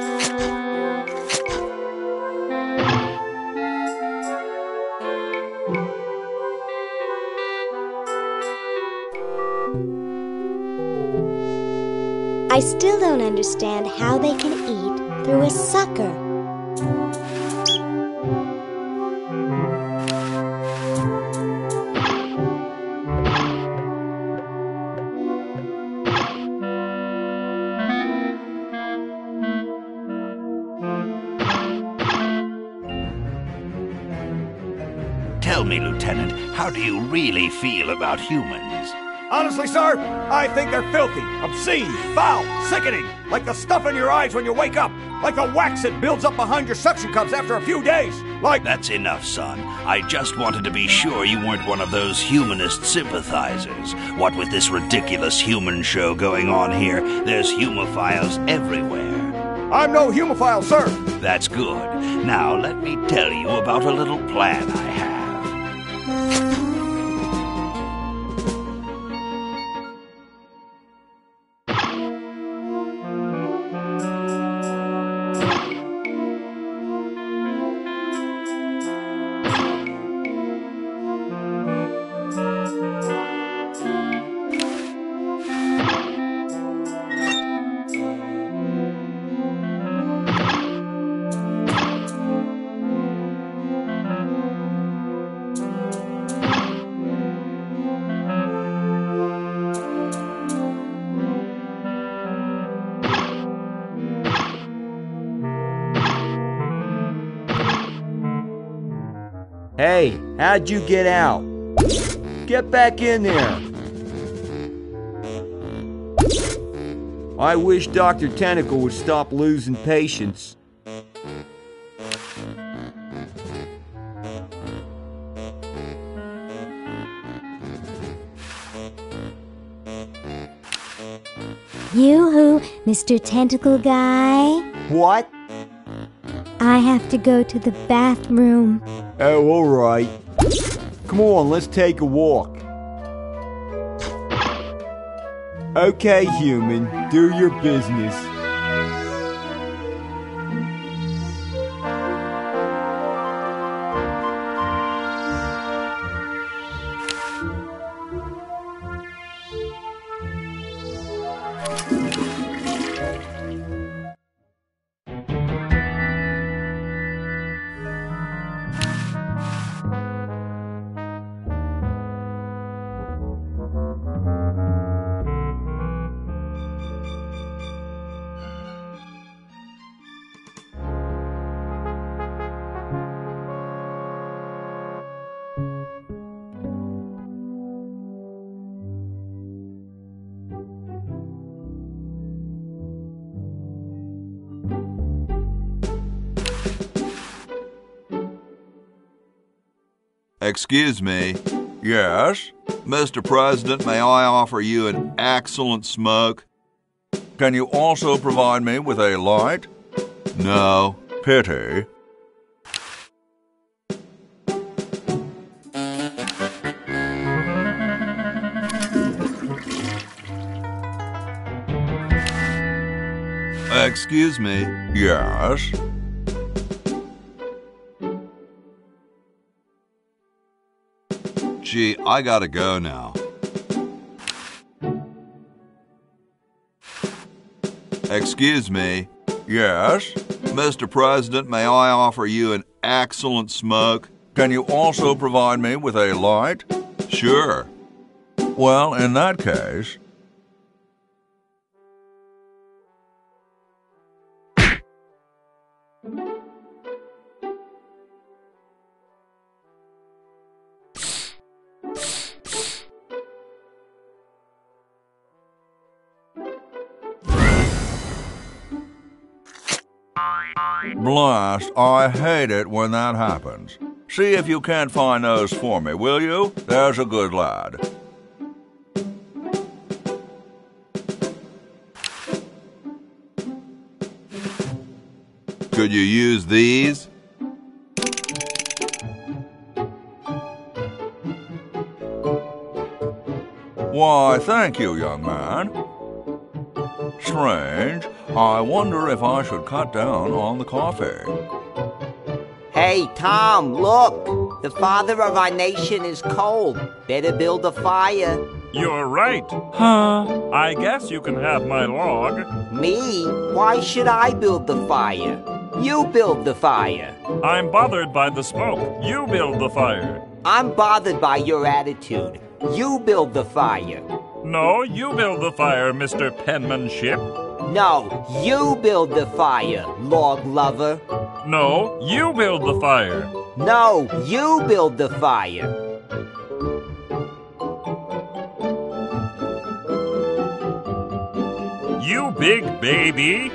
Speaker 4: I still don't understand how they can eat through a sucker.
Speaker 15: Tell me, Lieutenant, how do you really feel about humans?
Speaker 9: Honestly, sir, I think they're filthy, obscene, foul, sickening, like the stuff in your eyes when you wake up, like the wax that builds up behind your suction cups after a few days, like...
Speaker 15: That's enough, son. I just wanted to be sure you weren't one of those humanist sympathizers. What with this ridiculous human show going on here, there's humophiles everywhere.
Speaker 9: I'm no humophile, sir.
Speaker 15: That's good. Now, let me tell you about a little plan I have.
Speaker 14: Hey, how'd you get out? Get back in there. I wish Dr. Tentacle would stop losing patience.
Speaker 4: Yoo-hoo, Mr. Tentacle Guy.
Speaker 14: What?
Speaker 4: I have to go to the bathroom.
Speaker 14: Oh, all right. Come on, let's take a walk. Okay, human, do your business.
Speaker 5: Excuse me. Yes? Mr. President, may I offer you an excellent smoke? Can you also provide me with a light? No. Pity. Excuse me. Yes?
Speaker 2: Gee, I gotta go now. Excuse me.
Speaker 5: Yes?
Speaker 2: Mr. President, may I offer you an excellent smoke?
Speaker 5: Can you also provide me with a light? Sure. Well, in that case... Blast, I hate it when that happens. See if you can't find those for me, will you? There's a good lad.
Speaker 16: Could you use these?
Speaker 5: Why, thank you, young man. Strange. I wonder if I should cut down on the coffee.
Speaker 3: Hey, Tom, look! The father of our nation is cold. Better build a fire.
Speaker 8: You're right. Huh? I guess you can have my log.
Speaker 3: Me? Why should I build the fire? You build the fire.
Speaker 8: I'm bothered by the smoke. You build the fire.
Speaker 3: I'm bothered by your attitude. You build the fire.
Speaker 8: No, you build the fire, Mr. Penmanship.
Speaker 3: No, you build the fire, log lover.
Speaker 8: No, you build the fire.
Speaker 3: No, you build the fire.
Speaker 8: You big baby.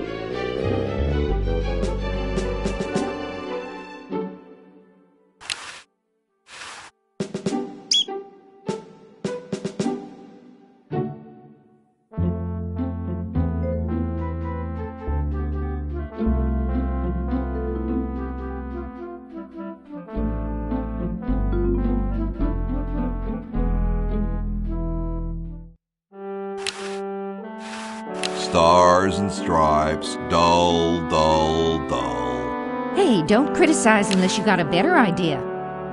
Speaker 16: Stars and stripes, dull, dull, dull.
Speaker 11: Hey, don't criticize unless you got a better idea.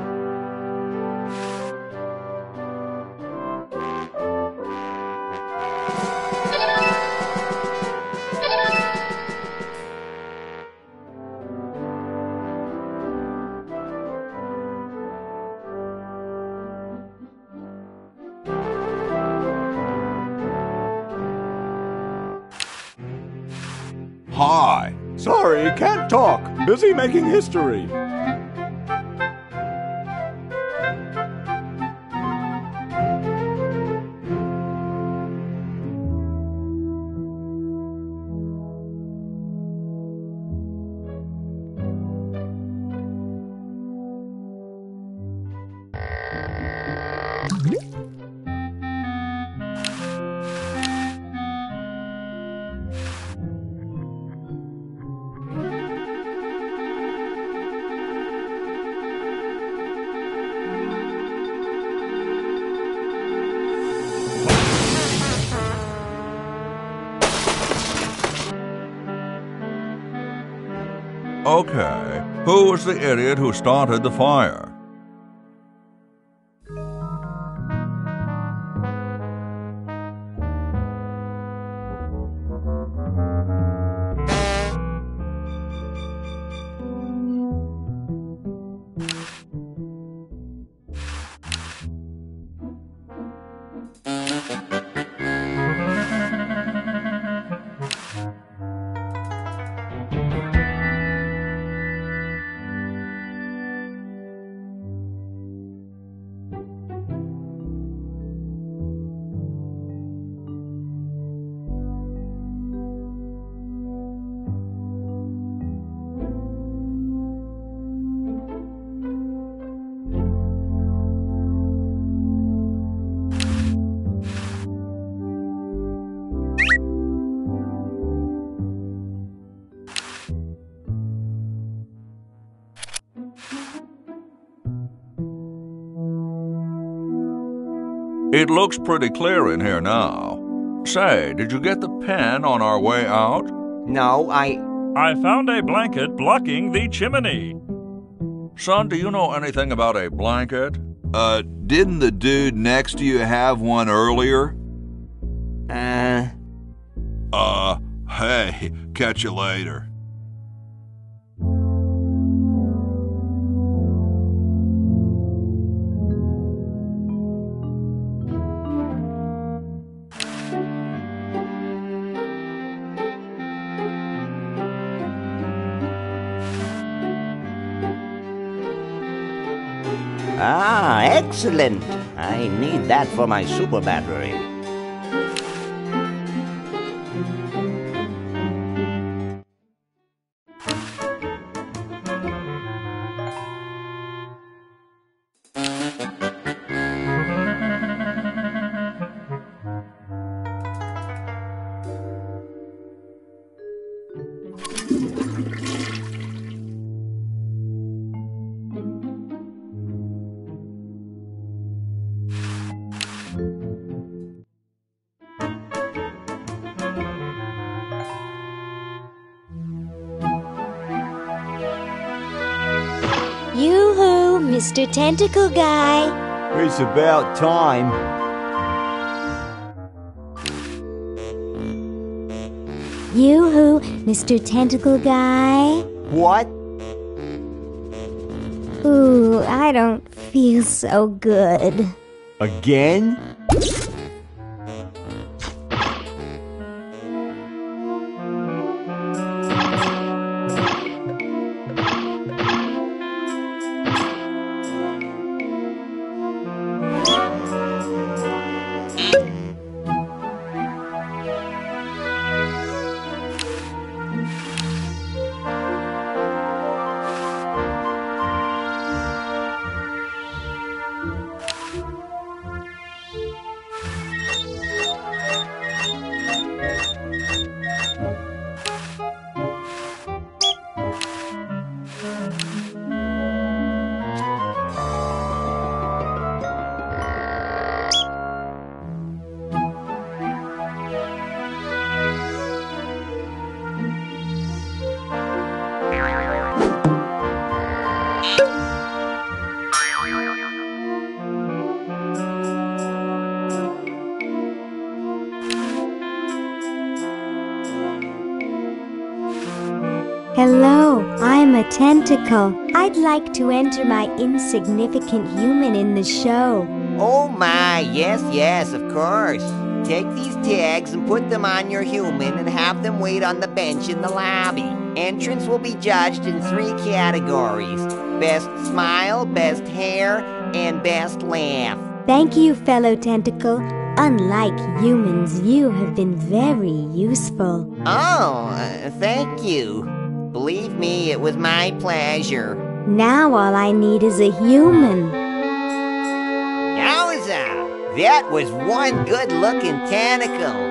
Speaker 9: Hi. Sorry, can't talk. Busy making history.
Speaker 5: Okay, who was the idiot who started the fire? It looks pretty clear in here now. Say, did you get the pen on our way out?
Speaker 3: No, I
Speaker 8: found a blanket blocking the chimney.
Speaker 5: Son, do you know anything about a blanket?
Speaker 16: Didn't the dude next to you have one earlier? Hey, catch you later.
Speaker 7: Ah, excellent. I need that for my super battery.
Speaker 4: Yoo-hoo, Mr. Tentacle Guy.
Speaker 14: It's about time.
Speaker 4: Yoo-hoo, Mr. Tentacle Guy.
Speaker 14: What?
Speaker 4: Ooh, I don't feel so good.
Speaker 14: Again?
Speaker 4: Hello, I'm a tentacle. I'd like to enter my insignificant human in the show.
Speaker 7: Oh my, yes, of course. Take these tags and put them on your human and have them wait on the bench in the lobby. Entrance will be judged in 3 categories: best smile, best hair, and best laugh.
Speaker 4: Thank you, fellow tentacle. Unlike humans, you have been very useful.
Speaker 7: Oh, thank you. Believe me, it was my pleasure.
Speaker 4: Now all I need is a human.
Speaker 7: Yowza! That was one good-looking tentacle.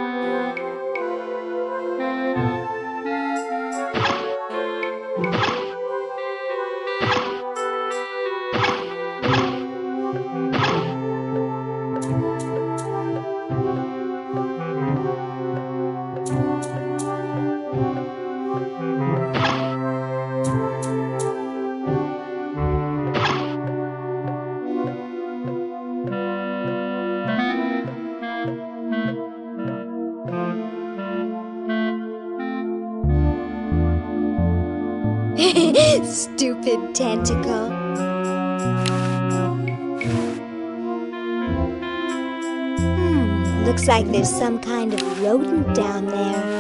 Speaker 4: Stupid tentacle. Looks like there's some kind of rodent down there.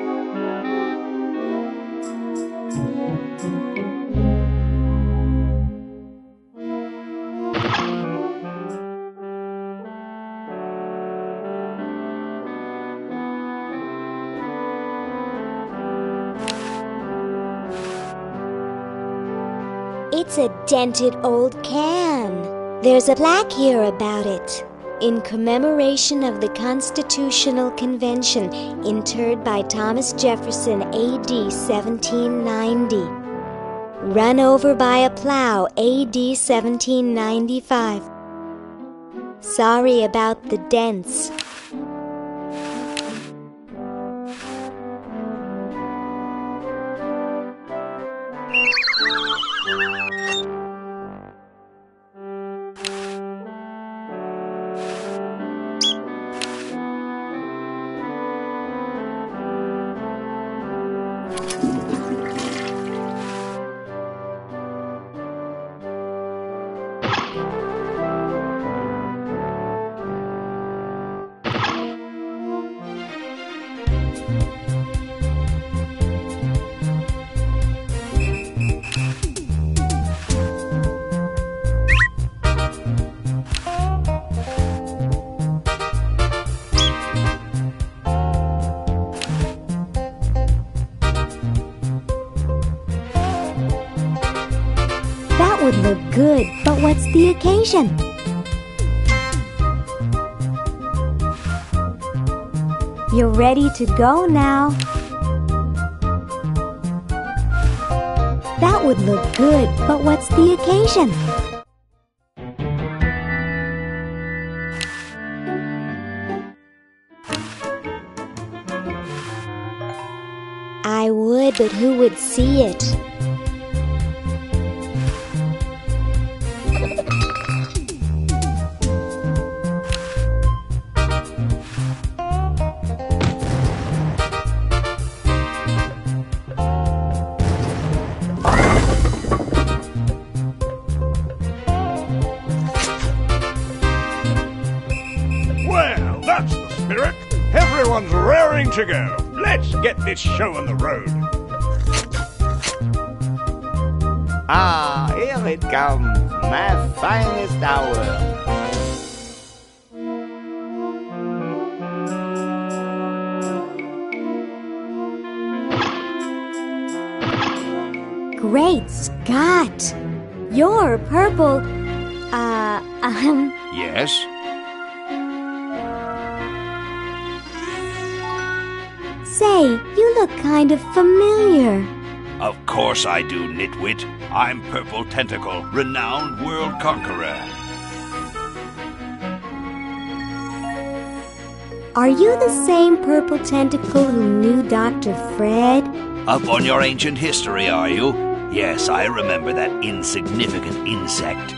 Speaker 4: It's a dented old can. There's a plaque here about it. In commemoration of the Constitutional Convention, interred by Thomas Jefferson, A.D. 1790. Run over by a plow, A.D. 1795. Sorry about the dents. would look good, but what's the occasion? You're ready to go now. That would look good, but what's the occasion? I would, but who would see it?
Speaker 9: Well, that's the spirit. Everyone's raring to go. Let's get this show on the road.
Speaker 3: Ah, here it comes, my finest hour.
Speaker 4: Great Scott! You're purple.
Speaker 15: Yes?
Speaker 4: Say, you look kind of familiar.
Speaker 15: Of course I do, nitwit. I'm Purple Tentacle, renowned world conqueror.
Speaker 4: Are you the same purple tentacle who knew Dr. Fred?
Speaker 15: Up on your ancient history, are you? Yes, I remember that insignificant insect.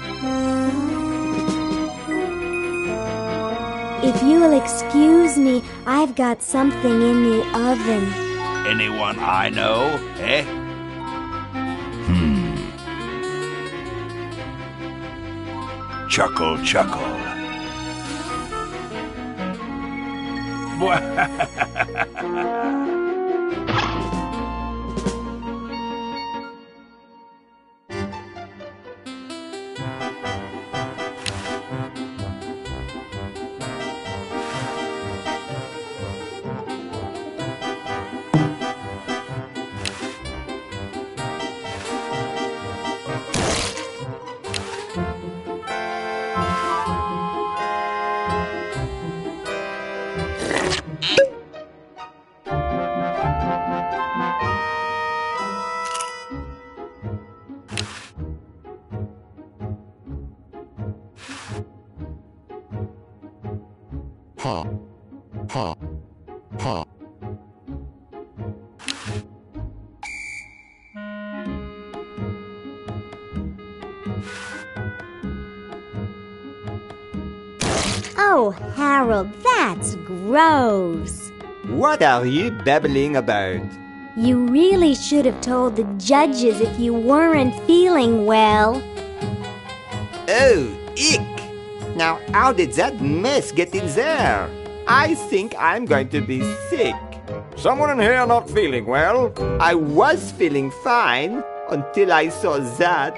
Speaker 4: If you'll excuse me, I've got something in the oven.
Speaker 15: Anyone I know, eh? Chuckle, chuckle.
Speaker 4: Oh, Harold, that's gross.
Speaker 3: What are you babbling about?
Speaker 4: You really should have told the judges if you weren't feeling well.
Speaker 3: Oh, ick! Now, how did that mess get in there? I think I'm going to be sick.
Speaker 9: Someone in here not feeling well?
Speaker 3: I was feeling fine until I saw that.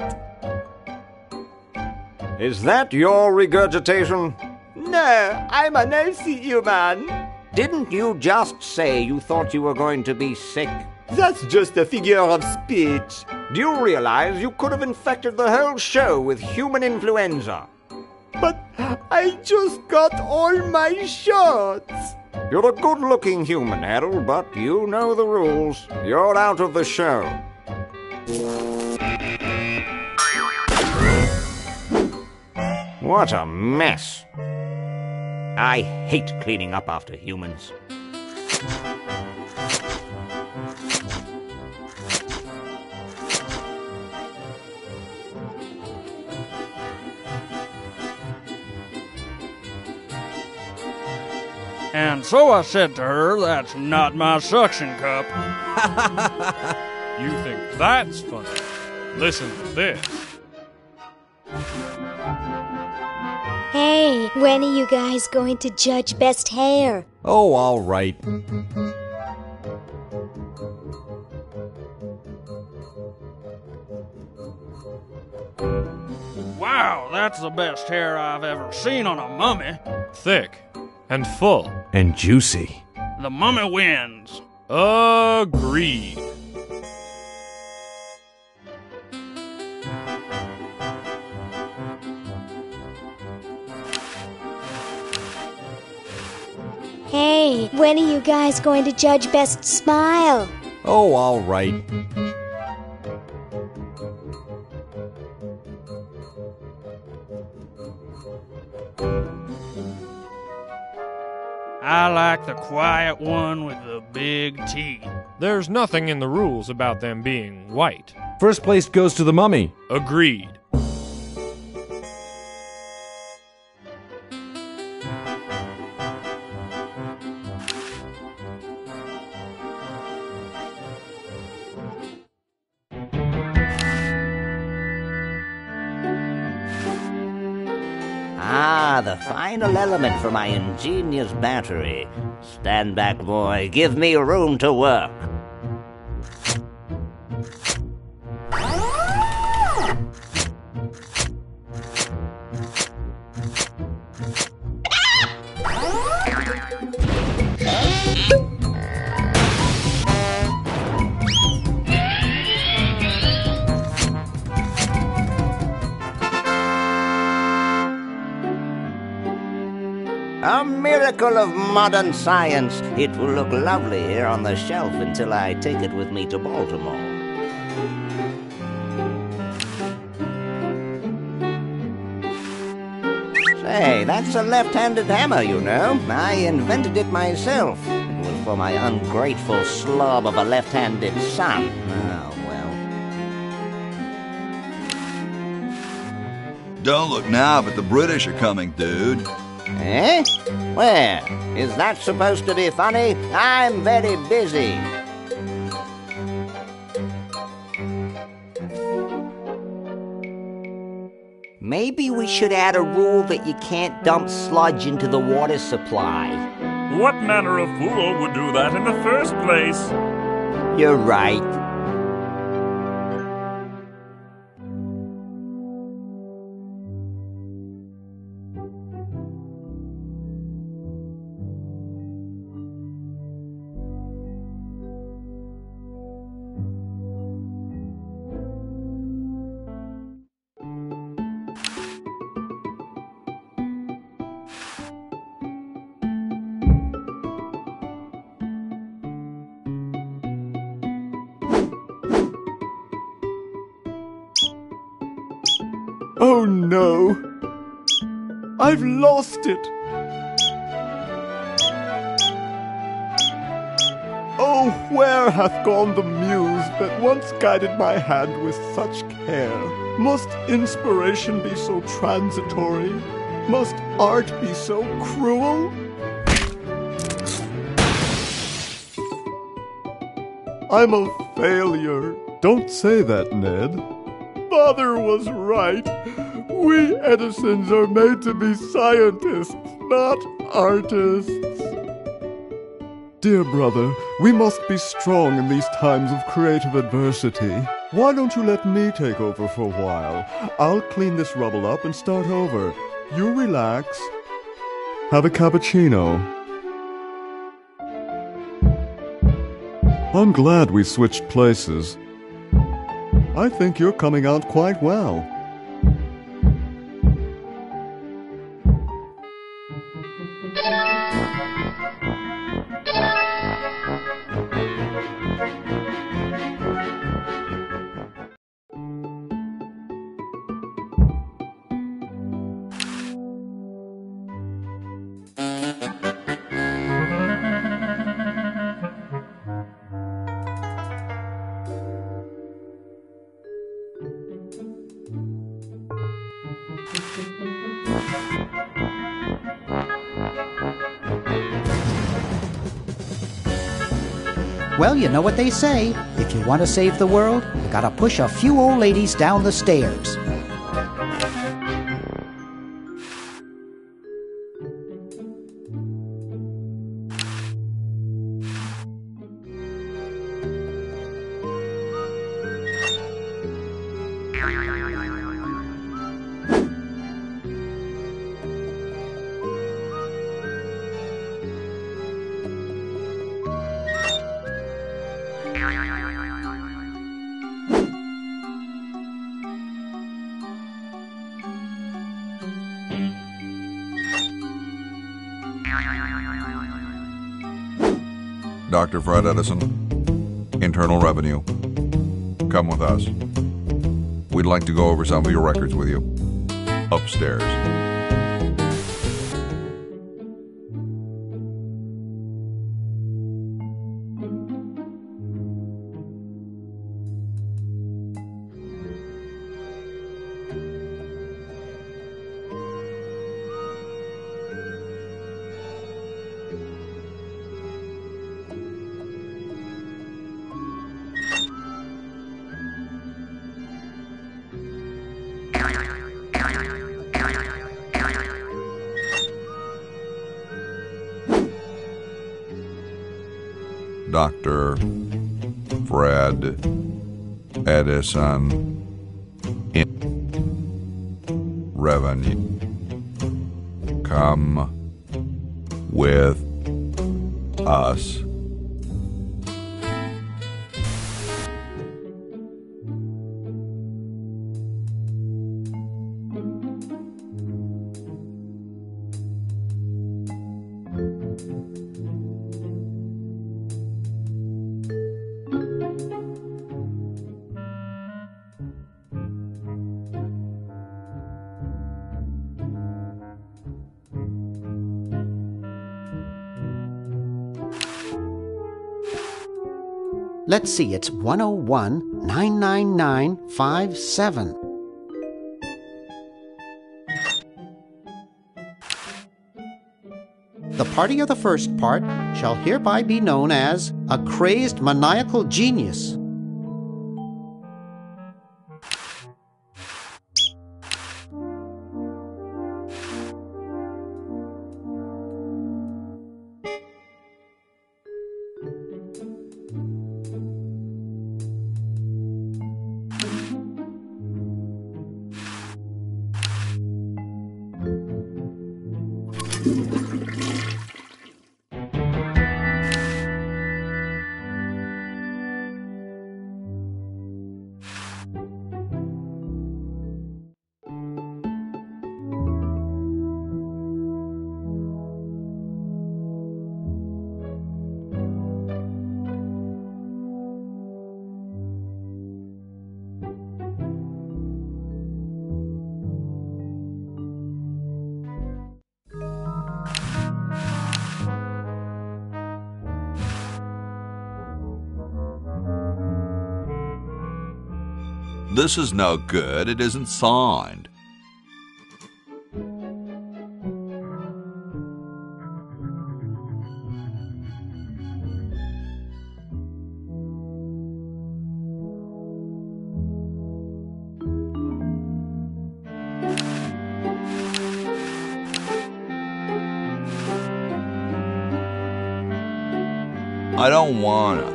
Speaker 9: Is that your regurgitation?
Speaker 3: No, I'm an healthy human.
Speaker 7: Didn't you just say you thought you were going to be sick?
Speaker 3: That's just a figure of speech.
Speaker 7: Do you realize you could have infected the whole show with human influenza?
Speaker 3: But I just got all my shots.
Speaker 7: You're a good-looking human, Harold, but you know the rules. You're out of the show. What a mess. I hate cleaning up after humans.
Speaker 17: And so I said to her, that's not my suction cup. You think that's funny? Listen to this.
Speaker 4: Hey, when are you guys going to judge best hair?
Speaker 18: Oh, all right.
Speaker 17: Wow, that's the best hair I've ever seen on a mummy.
Speaker 8: Thick and full
Speaker 18: and juicy.
Speaker 17: The mummy wins. Agreed.
Speaker 4: Hey, when are you guys going to judge Best Smile?
Speaker 18: Oh, all right.
Speaker 17: I like the quiet one with the big teeth.
Speaker 19: There's nothing in the rules about them being white.
Speaker 18: First place goes to the mummy.
Speaker 19: Agreed.
Speaker 15: Ah, the final element for my ingenious battery. Stand back, boy. Give me room to work. A miracle of modern science. It will look lovely here on the shelf until I take it with me to Baltimore. Say, that's a left-handed hammer, you know. I invented it myself. It was for my ungrateful slob of a left-handed son. Oh, well.
Speaker 16: Don't look now, but the British are coming, dude.
Speaker 15: Eh? Where? Is that supposed to be funny? I'm very busy. Maybe we should add a rule that you can't dump sludge into the water supply.
Speaker 8: What manner of fool would do that in the first place?
Speaker 15: You're right.
Speaker 9: Oh no! I've lost it! Oh, where hath gone the muse that once guided my hand with such care? Must inspiration be so transitory? Must art be so cruel? I'm a failure. Don't say that, Ned. Father was right. We Edisons are made to be scientists, not artists. Dear brother, we must be strong in these times of creative adversity. Why don't you let me take over for a while? I'll clean this rubble up and start over. You relax. Have a cappuccino. I'm glad we switched places. I think you're coming out quite well.
Speaker 6: Well, you know what they say. If you want to save the world, you gotta push a few old ladies down the stairs.
Speaker 5: Dr. Fred Edison, Internal Revenue. Come with us. We'd like to go over some of your records with you. Upstairs. Dr. Fred Edison, in revenue. Come with us.
Speaker 6: Let's see, it's 101-99957. The party of the first part shall hereby be known as a crazed maniacal genius.
Speaker 2: This is no good. It isn't signed. I don't wanna.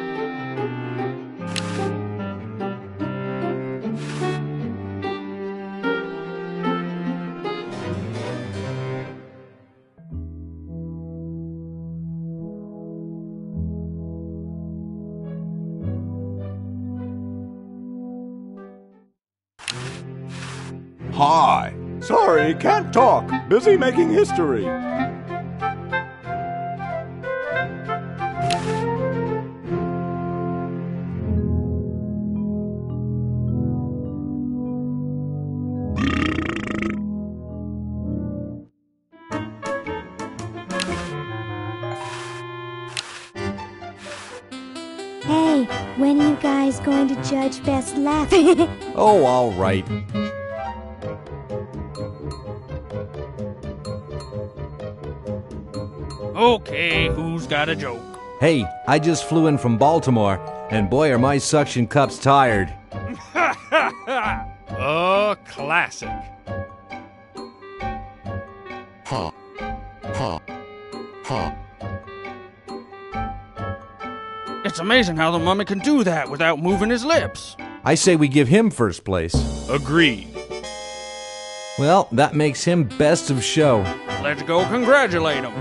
Speaker 5: Hi.
Speaker 9: Sorry, can't talk. Busy making history.
Speaker 4: Hey, when are you guys going to judge best laugh?
Speaker 18: Oh, all right.
Speaker 17: Okay, who's got a joke?
Speaker 18: Hey, I just flew in from Baltimore, and boy are my suction cups tired.
Speaker 17: Oh, classic.
Speaker 9: Ha. Ha. Ha.
Speaker 17: It's amazing how the mummy can do that without moving his lips.
Speaker 18: I say we give him first place.
Speaker 17: Agreed.
Speaker 18: Well, that makes him best of show.
Speaker 17: Let's go congratulate him.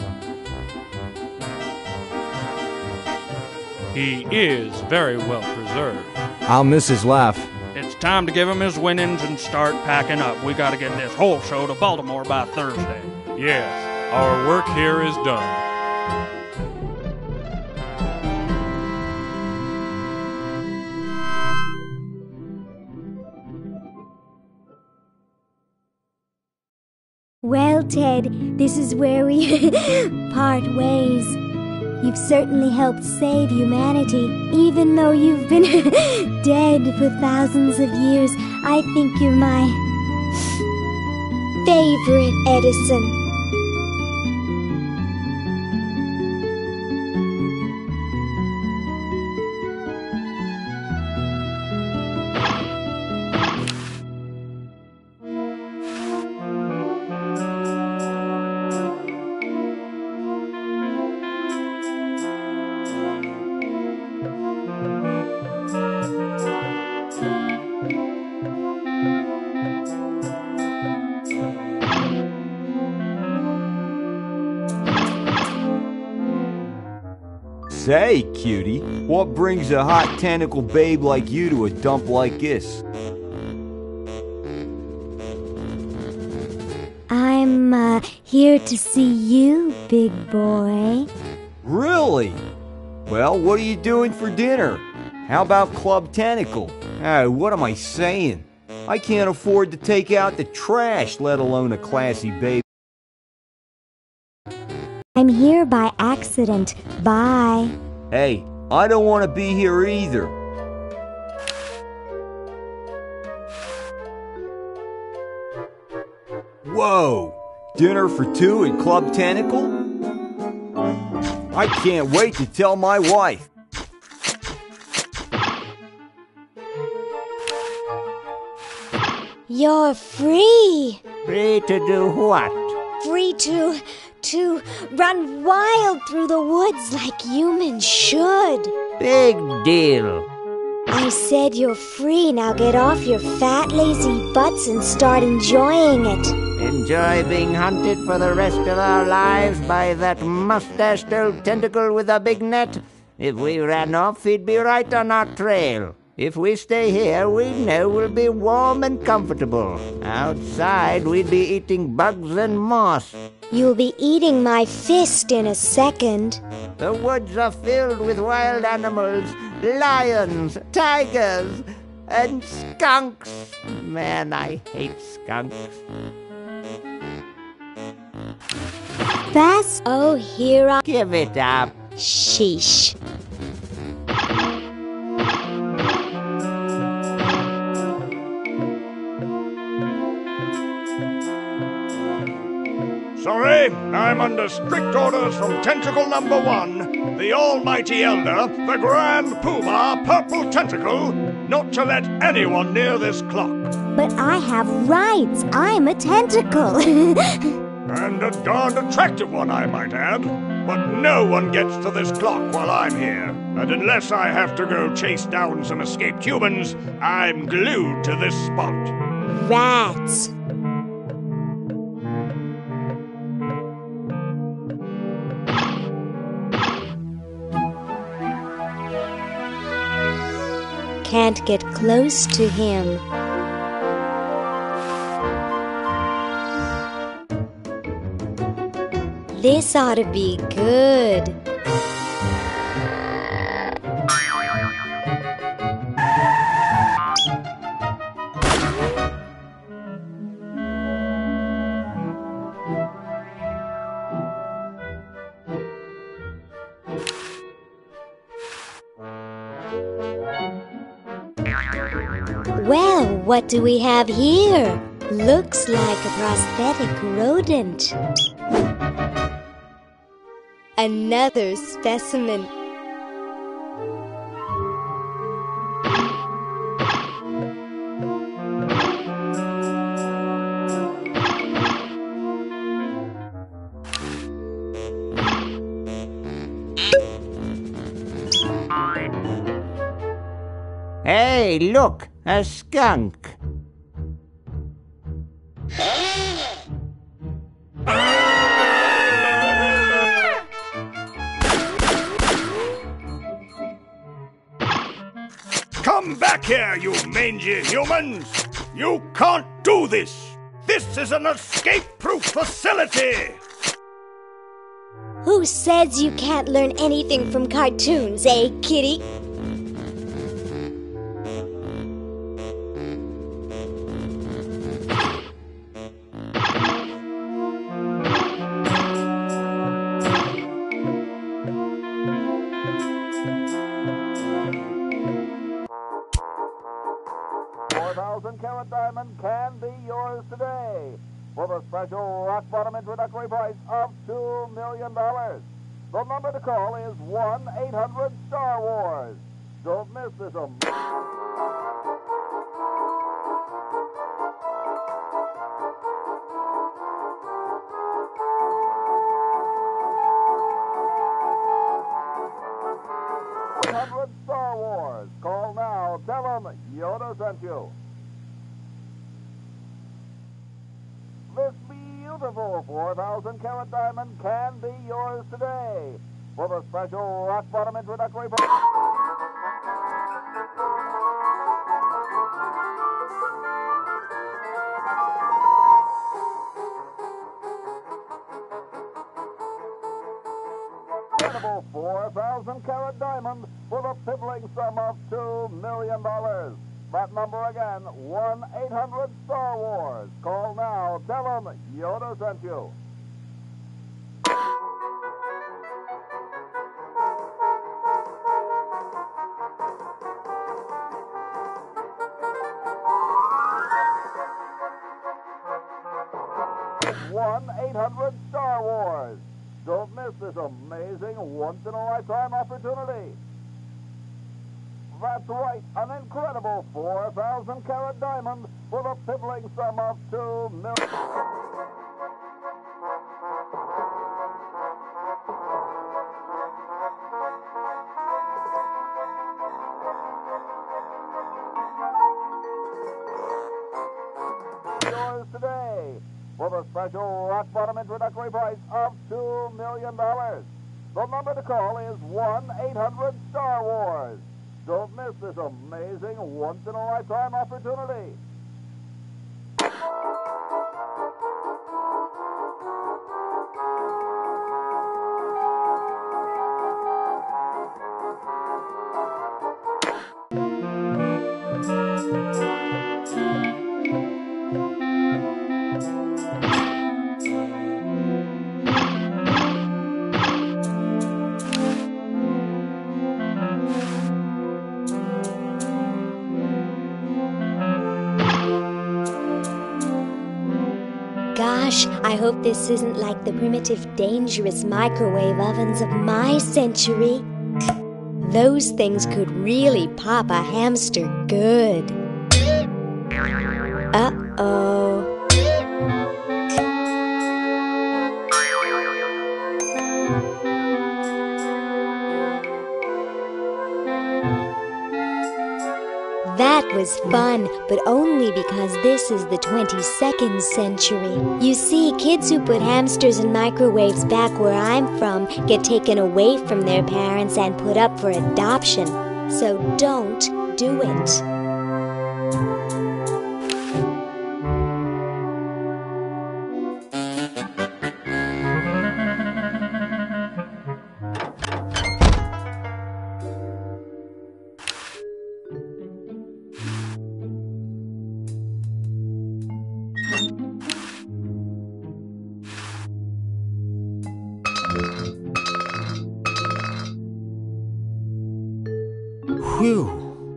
Speaker 17: He is very well preserved.
Speaker 18: I'll miss his laugh.
Speaker 17: It's time to give him his winnings and start packing up. We gotta get this whole show to Baltimore by Thursday.
Speaker 19: Yes, our work here is done.
Speaker 4: Well, Ted, this is where we part ways. You've certainly helped save humanity. Even though you've been dead for thousands of years, I think you're my favorite Edison.
Speaker 14: Say, cutie, what brings a hot tentacle babe like you to a dump like this?
Speaker 4: I'm, here to see you, big boy.
Speaker 14: Really? Well, what are you doing for dinner? How about Club Tentacle? What am I saying? I can't afford to take out the trash, let alone a classy babe.
Speaker 4: I'm here by accident. Bye.
Speaker 14: Hey, I don't want to be here either. Whoa! Dinner for two at Club Tentacle? I can't wait to tell my wife.
Speaker 4: You're free.
Speaker 7: Free to do what?
Speaker 4: Free to run wild through the woods like humans should.
Speaker 7: Big deal.
Speaker 4: I said you're free. Now get off your fat, lazy butts and start enjoying it.
Speaker 7: Enjoy being hunted for the rest of our lives by that mustached old tentacle with a big net? If we ran off, he'd be right on our trail. If we stay here, we know we'll be warm and comfortable. Outside, we'd be eating bugs and moss.
Speaker 4: You'll be eating my fist in a second.
Speaker 7: The woods are filled with wild animals, lions, tigers, and skunks. Man, I hate skunks.
Speaker 4: Fast? Oh, here I...
Speaker 7: Give it up.
Speaker 4: Sheesh.
Speaker 9: Sorry, I'm under strict orders from Tentacle Number 1, the Almighty Elder, the Grand Poobah Purple Tentacle, not to let anyone near this clock.
Speaker 4: But I have rights. I'm a tentacle.
Speaker 9: And a darned attractive one, I might add. But no one gets to this clock while I'm here. And unless I have to go chase down some escaped humans, I'm glued to this spot.
Speaker 4: Rats. Can't get close to him. This ought to be good. Well, what do we have here? Looks like a prosthetic rodent. Another specimen.
Speaker 7: Hey, look, a skunk.
Speaker 9: Come back here, you mangy humans! You can't do this! This is an escape-proof facility!
Speaker 4: Who says you can't learn anything from cartoons, eh, kitty?
Speaker 1: can be yours today for the special rock bottom introductory price of $2 million. The number to call is 1-800-STAR-WARS. Don't miss this Star Wars. Call now. Tell them Yoda sent you. This beautiful 4,000-carat diamond can be yours today for the special rock bottom introductory price. Incredible 4,000-carat diamond for the piddling sum of $2 million. That number again, 1-800-STAR-WARS. Call now. Tell them Yoda sent you. It's 1-800-STAR-WARS. Don't miss this amazing once-in-a-lifetime opportunity. That's right, an incredible 4,000-carat diamond for the piddling sum of $2 million. Yours today for the special rock bottom introductory price of $2 million. The number to call is 1-800-STAR-WARS. Don't miss this amazing once-in-a-lifetime opportunity.
Speaker 4: Gosh, I hope this isn't like the primitive, dangerous microwave ovens of my century. Those things could really pop a hamster good. Uh-oh. That was fun, but only because this is the 22nd century. You see, kids who put hamsters in microwaves back where I'm from get taken away from their parents and put up for adoption. So don't do it.
Speaker 6: Whew.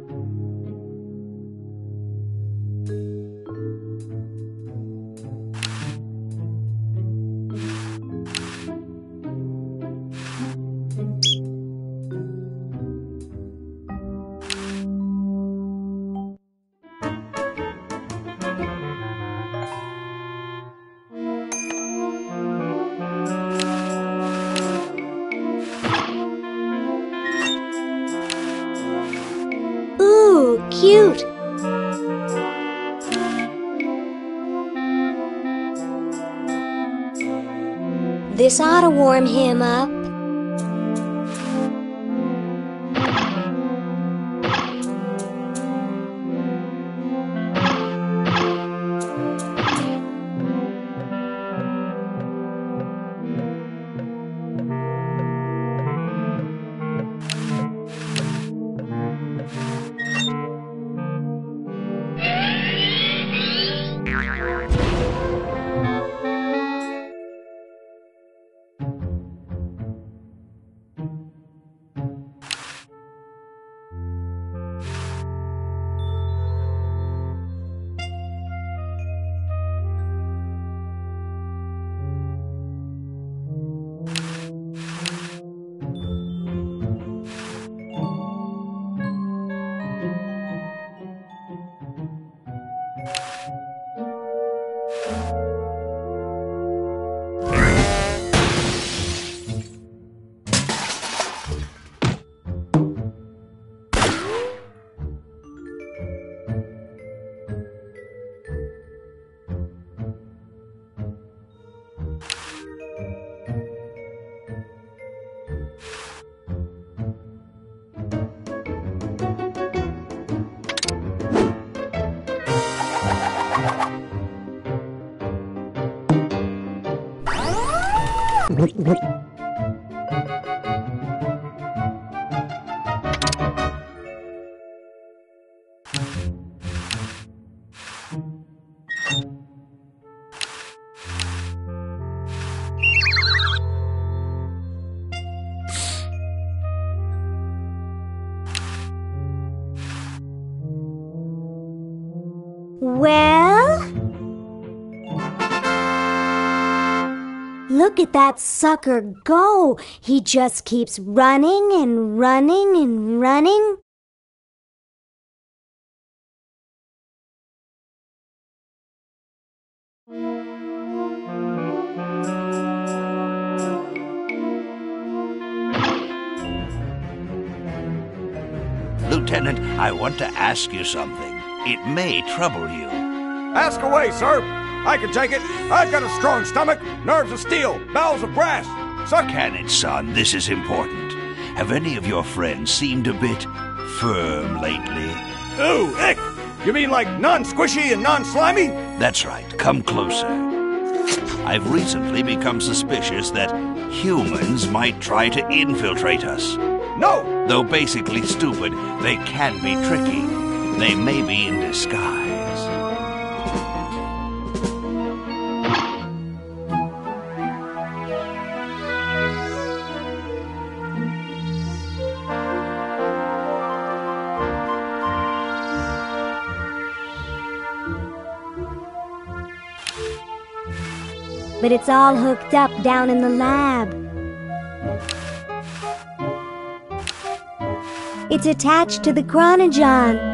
Speaker 4: Ooh, cute. This ought to warm him up. Well? Look at that sucker go. He just keeps running and running and running.
Speaker 15: Lieutenant, I want to ask you something. It may trouble you.
Speaker 9: Ask away, sir. I can take it. I've got a strong stomach, nerves of steel, bowels of brass.
Speaker 15: Can it, son? This is important. Have any of your friends seemed a bit firm lately?
Speaker 9: Ooh, ick! You mean like non-squishy and non-slimy?
Speaker 15: That's right. Come closer. I've recently become suspicious that humans might try to infiltrate us.
Speaker 9: No!
Speaker 15: Though basically stupid, they can be tricky. They may be in disguise.
Speaker 4: But it's all hooked up down in the lab. It's attached to the chronogon.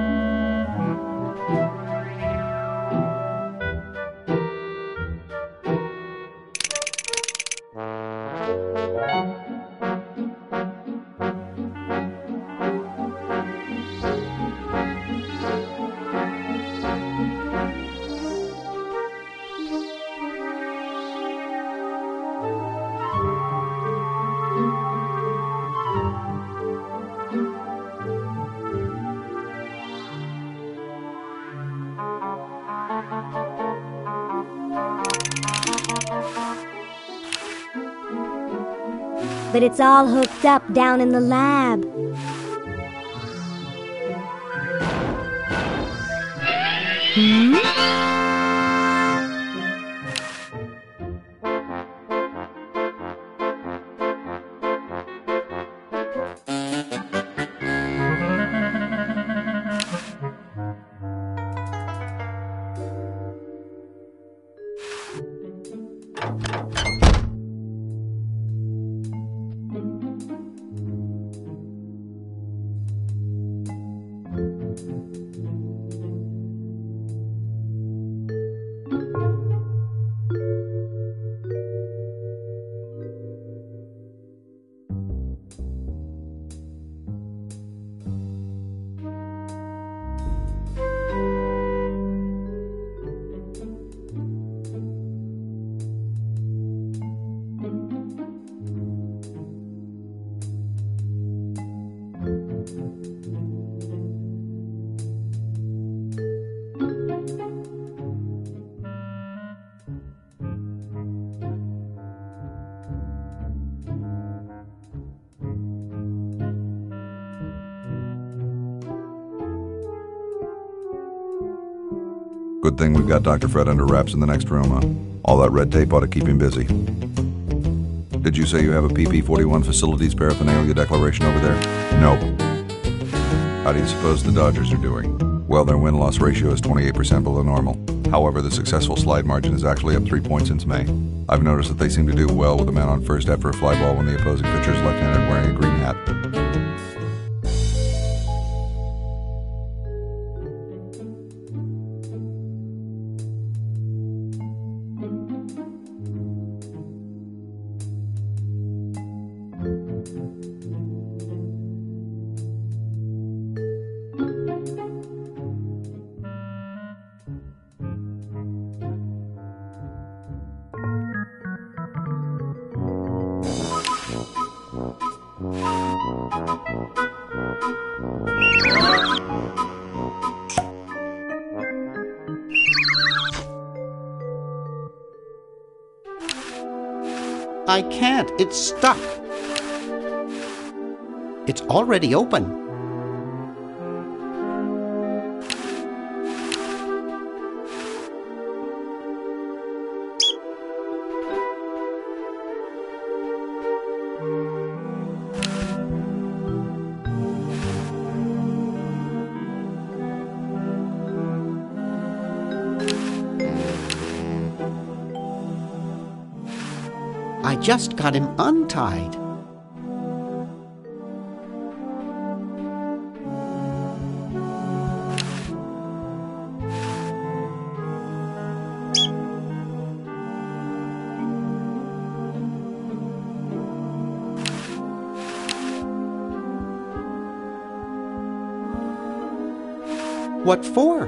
Speaker 4: But it's all hooked up down in the lab.
Speaker 2: Good thing we've got Dr. Fred under wraps in the next room, huh? All that red tape ought to keep him busy. Did you say you have a PP-41 facilities paraphernalia declaration over there? Nope. How do you suppose the Dodgers are doing? Well, their win-loss ratio is 28% below normal. However, the successful slide margin is actually up 3 points since May. I've noticed that they seem to do well with a man on first after a fly ball when the opposing pitcher is left-handed wearing a green hat.
Speaker 6: I can't. It's stuck. It's already open. I just got him untied. What for?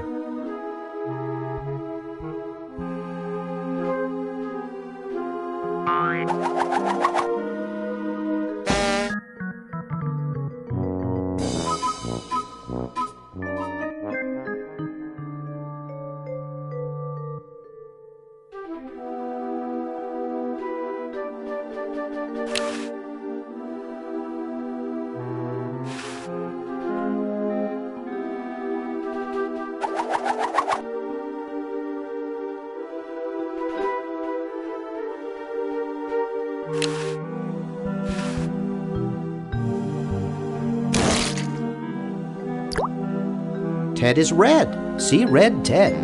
Speaker 6: Ted is red. See red Ted.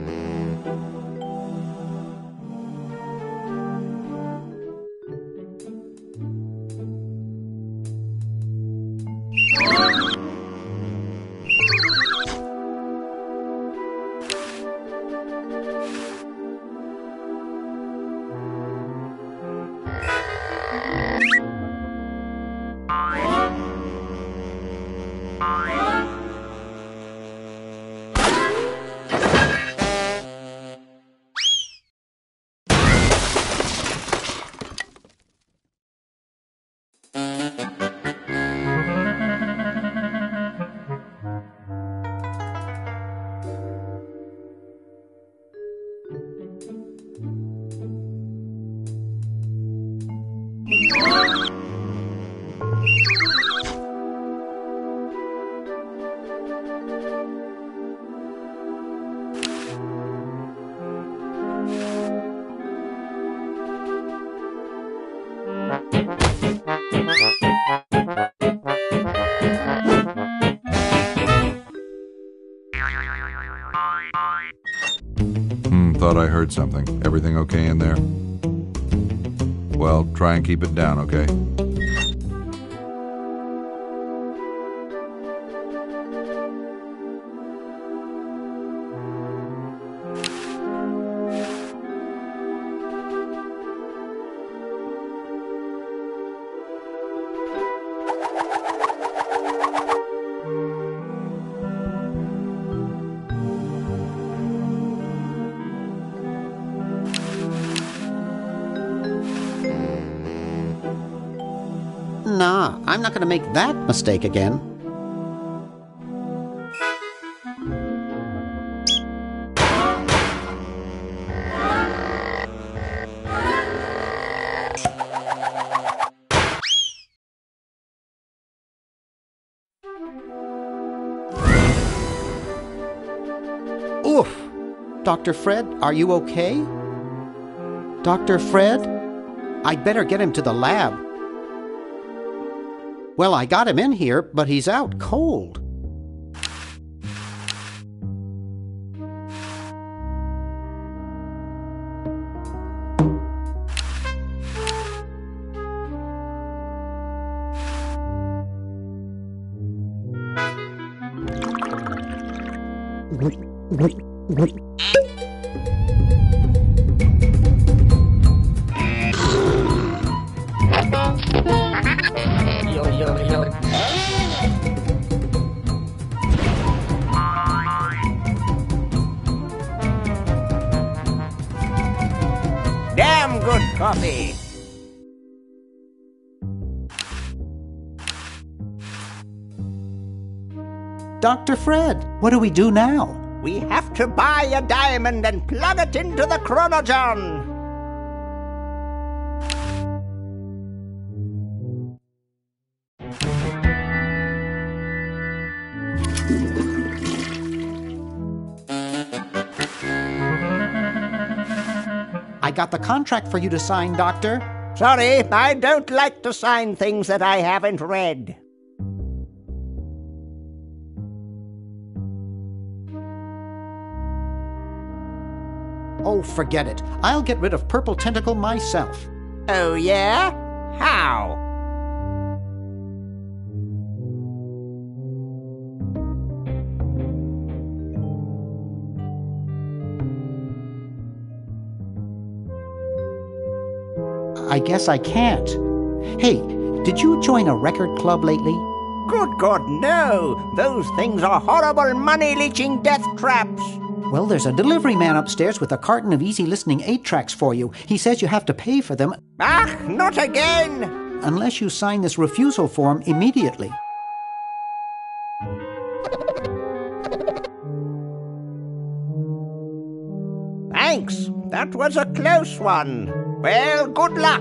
Speaker 2: Thought I heard something. Everything okay in there? Well, try and keep it down, okay? Nah, I'm not going to make that mistake again. Oof! Dr. Fred, are you okay? Dr. Fred? I'd better get him to the lab. Well, I got him in here, but he's out cold.
Speaker 7: Damn good coffee.
Speaker 6: Dr. Fred, what do we do now?
Speaker 7: We have to buy a diamond and plug it into the chronogen.
Speaker 6: got the contract for you to sign, Doctor.
Speaker 7: Sorry, I don't like to sign things that I haven't read.
Speaker 6: Oh, forget it. I'll get rid of Purple Tentacle myself.
Speaker 7: Oh, yeah? How?
Speaker 6: I guess I can't. Hey, did you join a record club lately?
Speaker 7: Good God, no! Those things are horrible money-leeching death traps!
Speaker 6: Well, there's a delivery man upstairs with a carton of easy-listening 8-tracks for you. He says you have to pay for them.
Speaker 7: Ah, not again!
Speaker 6: Unless you sign this refusal form immediately.
Speaker 7: Thanks. That was a close one. Well, good luck.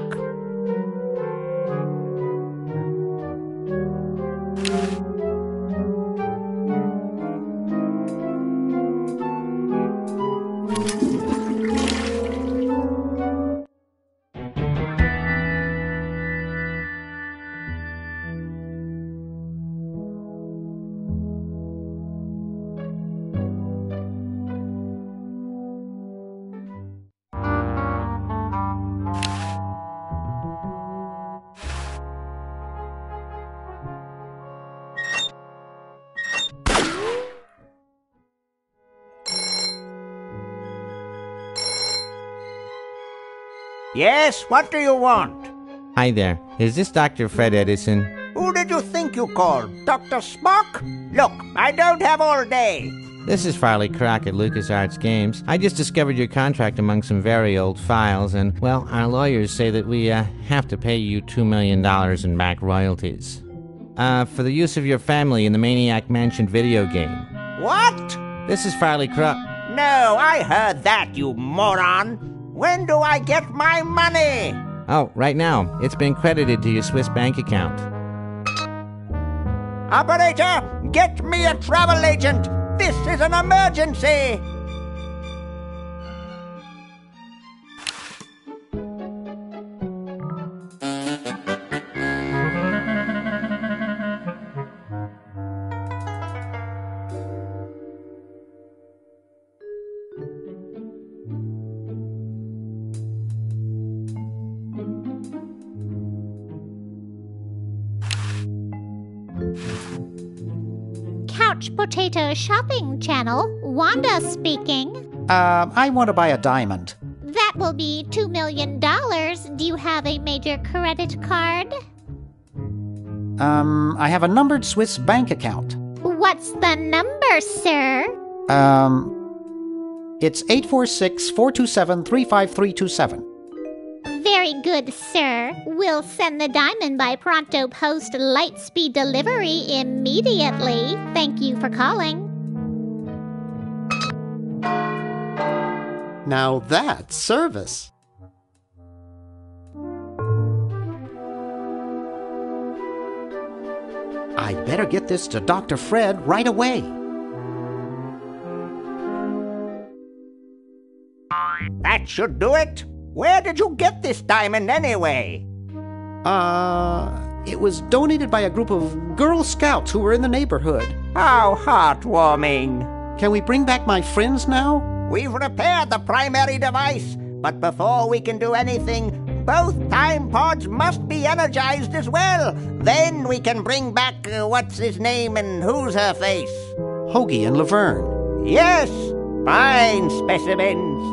Speaker 7: Yes, what do you want?
Speaker 20: Hi there. Is this Dr. Fred Edison?
Speaker 7: Who did you think you called? Dr. Spock? Look, I don't have all day.
Speaker 20: This is Farley Croc at LucasArts Games. I just discovered your contract among some very old files, and, well, our lawyers say that we have to pay you $2 million in back royalties. For the use of your family in the Maniac Mansion video game.
Speaker 7: What?
Speaker 20: This is Farley Croc.
Speaker 7: No, I heard that, you moron. When do I get my money?
Speaker 20: Oh, right now. It's been credited to your Swiss bank account.
Speaker 7: Operator, get me a travel agent. This is an emergency.
Speaker 13: Couch Potato Shopping Channel, Wanda speaking.
Speaker 6: I want to buy a diamond.
Speaker 13: That will be $2 million. Do you have a major credit card?
Speaker 6: I have a numbered Swiss bank account.
Speaker 13: What's the number, sir?
Speaker 6: It's 846-427-35327.
Speaker 13: Very good, sir. We'll send the diamond by Pronto Post Lightspeed delivery immediately. Thank you for calling.
Speaker 6: Now that's service. I better get this to Dr. Fred right away.
Speaker 7: That should do it. Where did you get this diamond anyway?
Speaker 6: It was donated by a group of Girl Scouts who were in the neighborhood.
Speaker 7: How heartwarming.
Speaker 6: Can we bring back my friends now?
Speaker 7: We've repaired the primary device, but before we can do anything, both time pods must be energized as well. Then we can bring back, what's his name and who's her face?
Speaker 6: Hoagie and Laverne.
Speaker 7: Yes, fine specimens.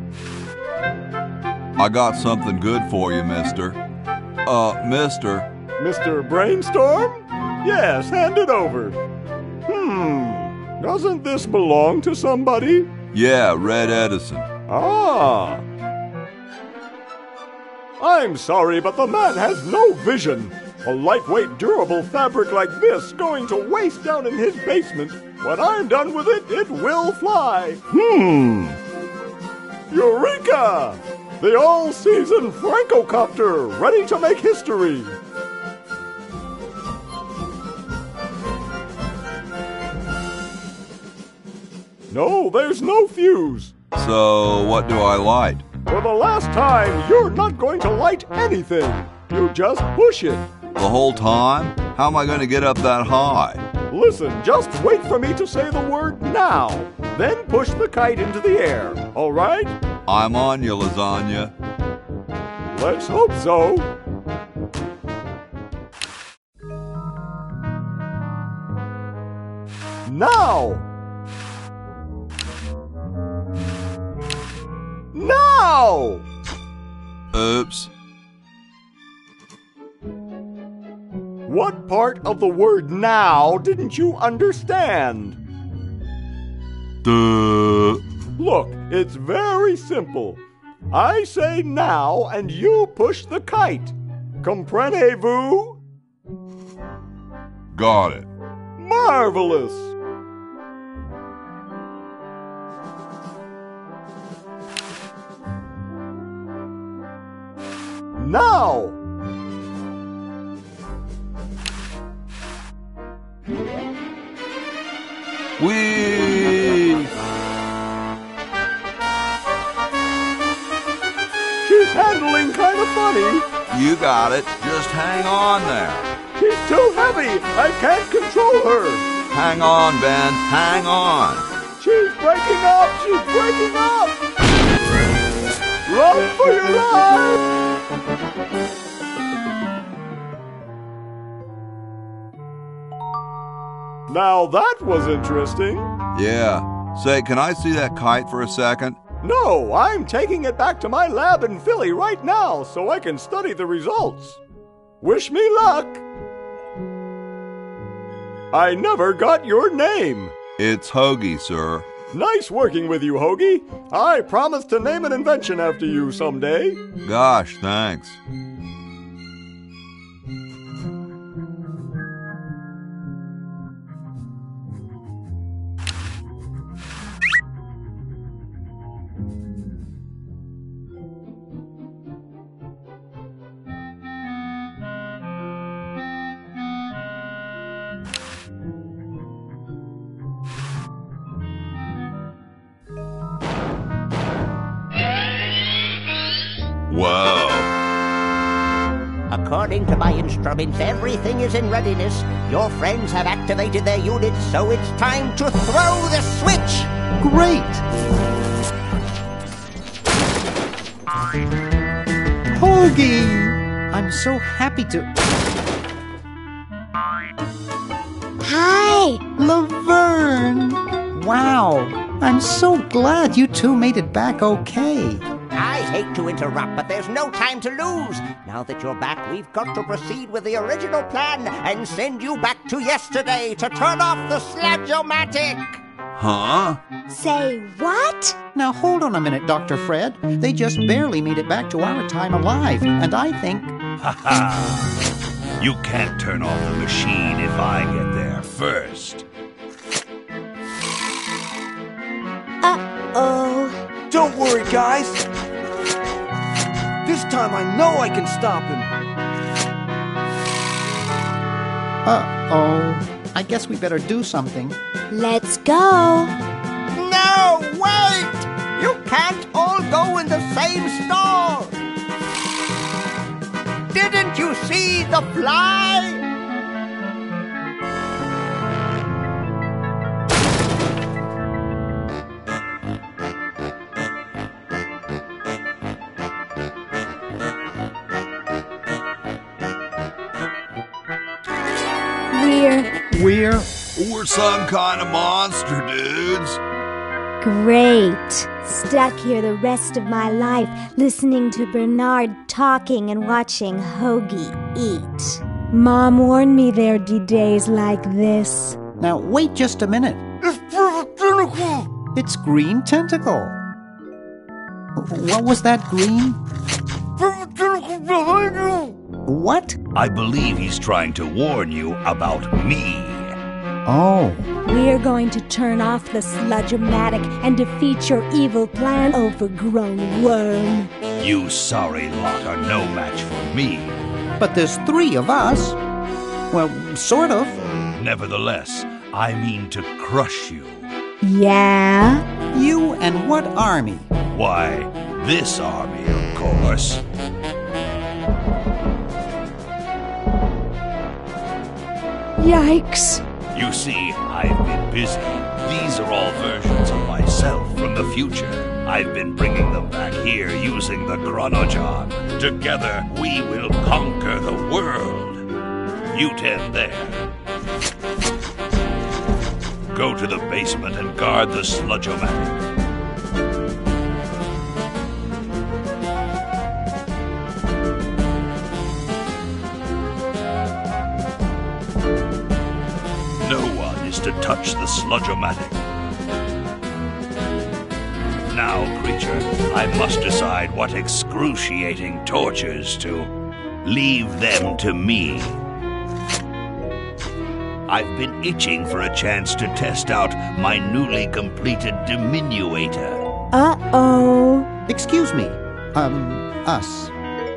Speaker 16: I got something good for you, mister. Mister,
Speaker 9: Mr. Brainstorm? Yes, hand it over. Doesn't this belong to somebody?
Speaker 5: Yeah, Red Edison.
Speaker 9: Ah. I'm sorry, but the man has no vision. A lightweight, durable fabric like this going to waste down in his basement. When I'm done with it, it will fly. Eureka! The all-season Francocopter, ready to make history. No, there's no fuse.
Speaker 5: So, what do I light?
Speaker 9: For the last time, you're not going to light anything. You just push it.
Speaker 5: The whole time? How am I going to get up that high?
Speaker 9: Listen, just wait for me to say the word now. Then push the kite into the air, all right?
Speaker 5: I'm on you, lasagna.
Speaker 9: Let's hope so. Now! Now!
Speaker 5: Oops.
Speaker 9: What part of the word now didn't you understand?
Speaker 5: Duh.
Speaker 9: Look, it's very simple. I say now and you push the kite. Comprenez-vous?
Speaker 5: Got it.
Speaker 9: Marvelous! Now!
Speaker 5: Whee!
Speaker 9: She's handling kind of funny.
Speaker 5: You got it. Just hang on there.
Speaker 9: She's too heavy. I can't control her.
Speaker 5: Hang on, Ben. Hang on.
Speaker 9: She's breaking up. She's breaking up. Run for your life. Now that was interesting.
Speaker 5: Yeah. Say, can I see that kite for a second?
Speaker 9: No, I'm taking it back to my lab in Philly right now so I can study the results. Wish me luck. I never got your name.
Speaker 5: It's Hoagie, sir.
Speaker 9: Nice working with you, Hoagie. I promise to name an invention after you someday.
Speaker 5: Gosh, thanks. Whoa.
Speaker 7: According to my instruments, everything is in readiness. Your friends have activated their units, so it's time to throw the switch!
Speaker 6: Great! Hoagie! I'm so happy to...
Speaker 4: Hi!
Speaker 6: Laverne! Wow! I'm so glad you two made it back okay.
Speaker 7: I hate to interrupt, but there's no time to lose. Now that you're back, we've got to proceed with the original plan and send you back to yesterday to turn off the Sludge-O-Matic.
Speaker 5: Huh?
Speaker 4: Say what?
Speaker 6: Now hold on a minute, Dr. Fred. They just barely made it back to our time alive, and I think...
Speaker 15: Ha ha! You can't turn off the machine if I get there first.
Speaker 4: Uh-oh.
Speaker 14: Don't worry, guys. This time I know I can stop him.
Speaker 6: Uh-oh. I guess we better do something.
Speaker 4: Let's go.
Speaker 7: No, wait! You can't all go in the same stall. Didn't you see the fly?
Speaker 6: We're
Speaker 5: some kind of monster, dudes.
Speaker 4: Great. Stuck here the rest of my life, listening to Bernard talking and watching Hoagie eat.
Speaker 10: Mom warned me there'd be days like this.
Speaker 6: Now, wait just a minute. It's Green Tentacle. What was that, Green? What?
Speaker 15: I believe he's trying to warn you about me.
Speaker 6: Oh.
Speaker 10: We're going to turn off the sludge-o-matic and defeat your evil plan, overgrown worm.
Speaker 15: You sorry lot are no match for me.
Speaker 6: But there's 3 of us. Well, sort of.
Speaker 15: Nevertheless, I mean to crush you.
Speaker 10: Yeah?
Speaker 6: You and what army?
Speaker 15: Why, this army, of course.
Speaker 10: Yikes.
Speaker 15: You see, I've been busy. These are all versions of myself from the future. I've been bringing them back here using the Chronojon. Together, we will conquer the world. You 10 there. Go to the basement and guard the sludge-o-matic. To touch the sludge-o-matic. Now, creature, I must decide what excruciating tortures to leave them to me. I've been itching for a chance to test out my newly completed diminuator.
Speaker 6: Uh-oh. Excuse me. Us.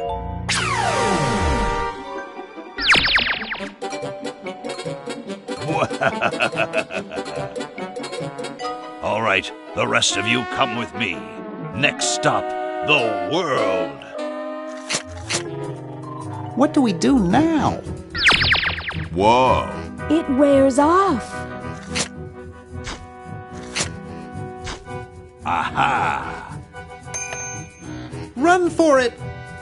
Speaker 15: All right, the rest of you come with me. Next stop, the world.
Speaker 6: What do we do now?
Speaker 16: Whoa.
Speaker 10: It wears off.
Speaker 15: Aha!
Speaker 6: Run for it!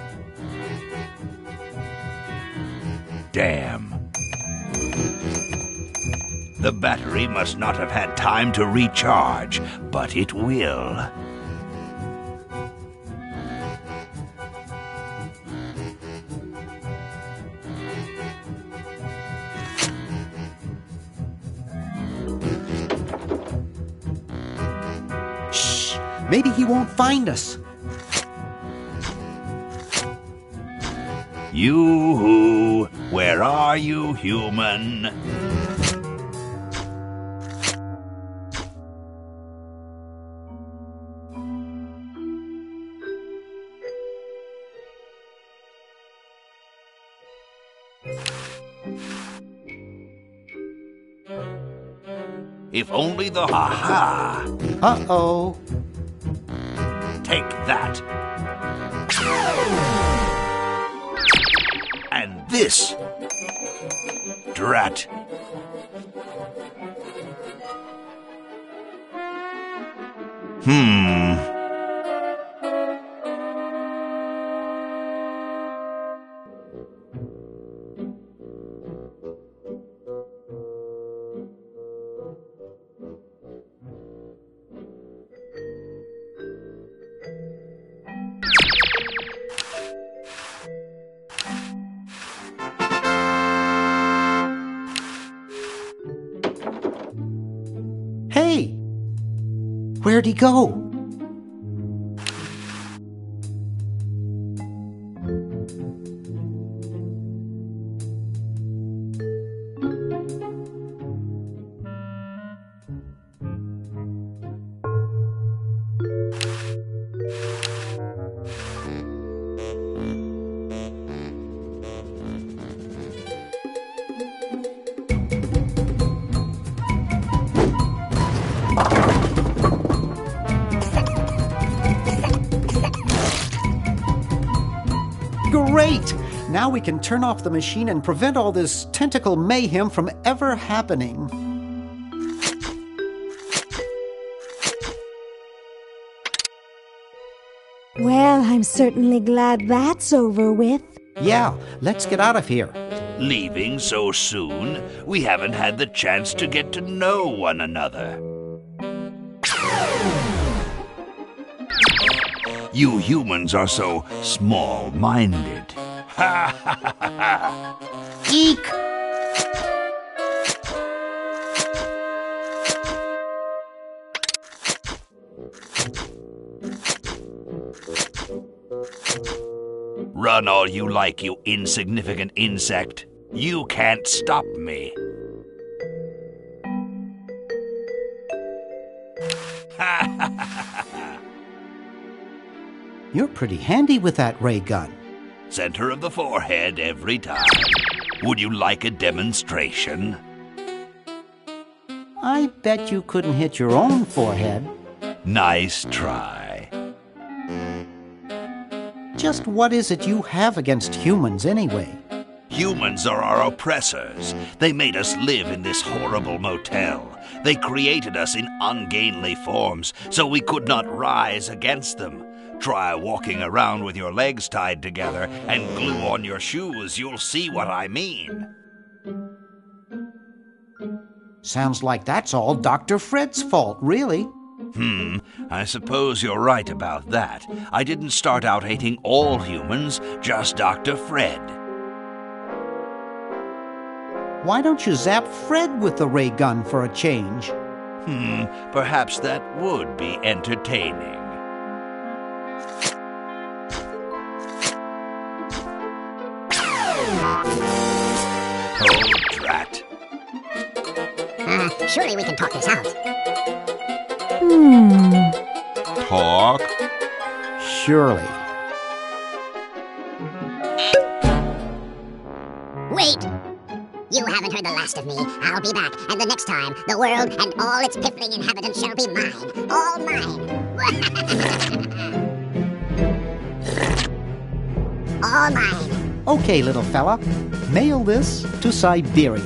Speaker 15: Damn. The battery must not have had time to recharge, but it will.
Speaker 6: Shh! Maybe he won't find us.
Speaker 15: Yoo-hoo! Where are you, human? If only the aha.
Speaker 6: Uh-oh.
Speaker 15: Take that. And this. Drat.
Speaker 6: Hey! Where'd he go? Great! Now we can turn off the machine and prevent all this tentacle mayhem from ever happening.
Speaker 10: Well, I'm certainly glad that's over with.
Speaker 6: Yeah, let's get out of here.
Speaker 15: Leaving so soon? We haven't had the chance to get to know one another. You humans are so small-minded.
Speaker 6: Eek!
Speaker 15: Run all you like, you insignificant insect. You can't stop me.
Speaker 6: You're pretty handy with that ray gun.
Speaker 15: Center of the forehead every time. Would you like a demonstration?
Speaker 6: I bet you couldn't hit your own forehead.
Speaker 15: Nice try.
Speaker 6: Just what is it you have against humans anyway?
Speaker 15: Humans are our oppressors. They made us live in this horrible motel. They created us in ungainly forms so we could not rise against them. Try walking around with your legs tied together and glue on your shoes. You'll see what I mean.
Speaker 6: Sounds like that's all Dr. Fred's fault, really.
Speaker 15: I suppose you're right about that. I didn't start out hating all humans, just Dr. Fred.
Speaker 6: Why don't you zap Fred with the ray gun for a change?
Speaker 15: Perhaps that would be entertaining. Oh, drat.
Speaker 21: Surely we can talk this out.
Speaker 5: Talk?
Speaker 6: Surely.
Speaker 21: Wait! You haven't heard the last of me. I'll be back, and the next time, the world and all its piffling inhabitants shall be mine. All mine. All mine.
Speaker 6: Okay, little fella. Mail this to Siberia.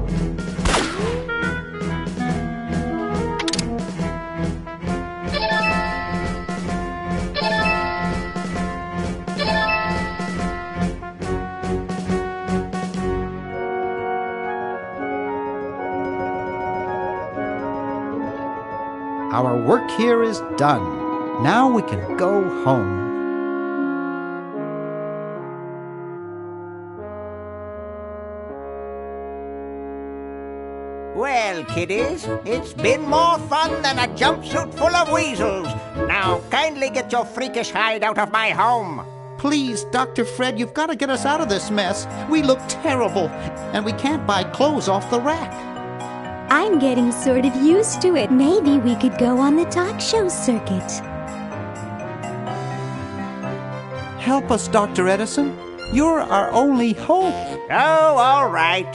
Speaker 6: Our work here is done. Now we can go home.
Speaker 7: Well, kiddies, it's been more fun than a jumpsuit full of weasels. Now, kindly get your freakish hide out of my home.
Speaker 6: Please, Dr. Fred, you've got to get us out of this mess. We look terrible, and we can't buy clothes off the rack.
Speaker 4: I'm getting sort of used to it. Maybe we could go on the talk show circuit.
Speaker 6: Help us, Dr. Edison. You're our only hope.
Speaker 7: Oh, all right.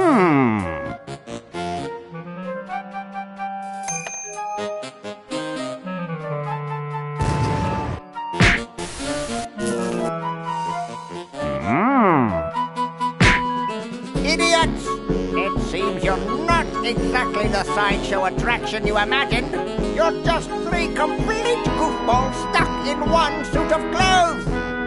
Speaker 7: Idiots! It seems you're not exactly the sideshow attraction you imagined. You're just three complete goofballs stuck in one suit of clothes.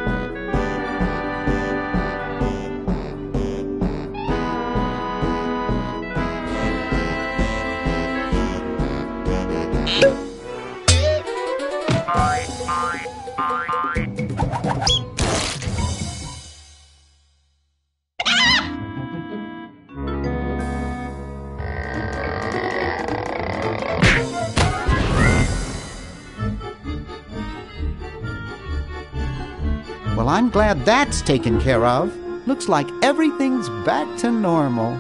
Speaker 6: Well, I'm glad that's taken care of. Looks like everything's back to normal.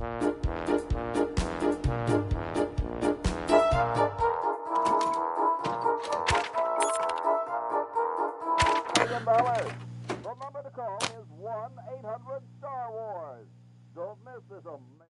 Speaker 1: The number to call is 1-800-STAR-WARS. Don't miss this amazing...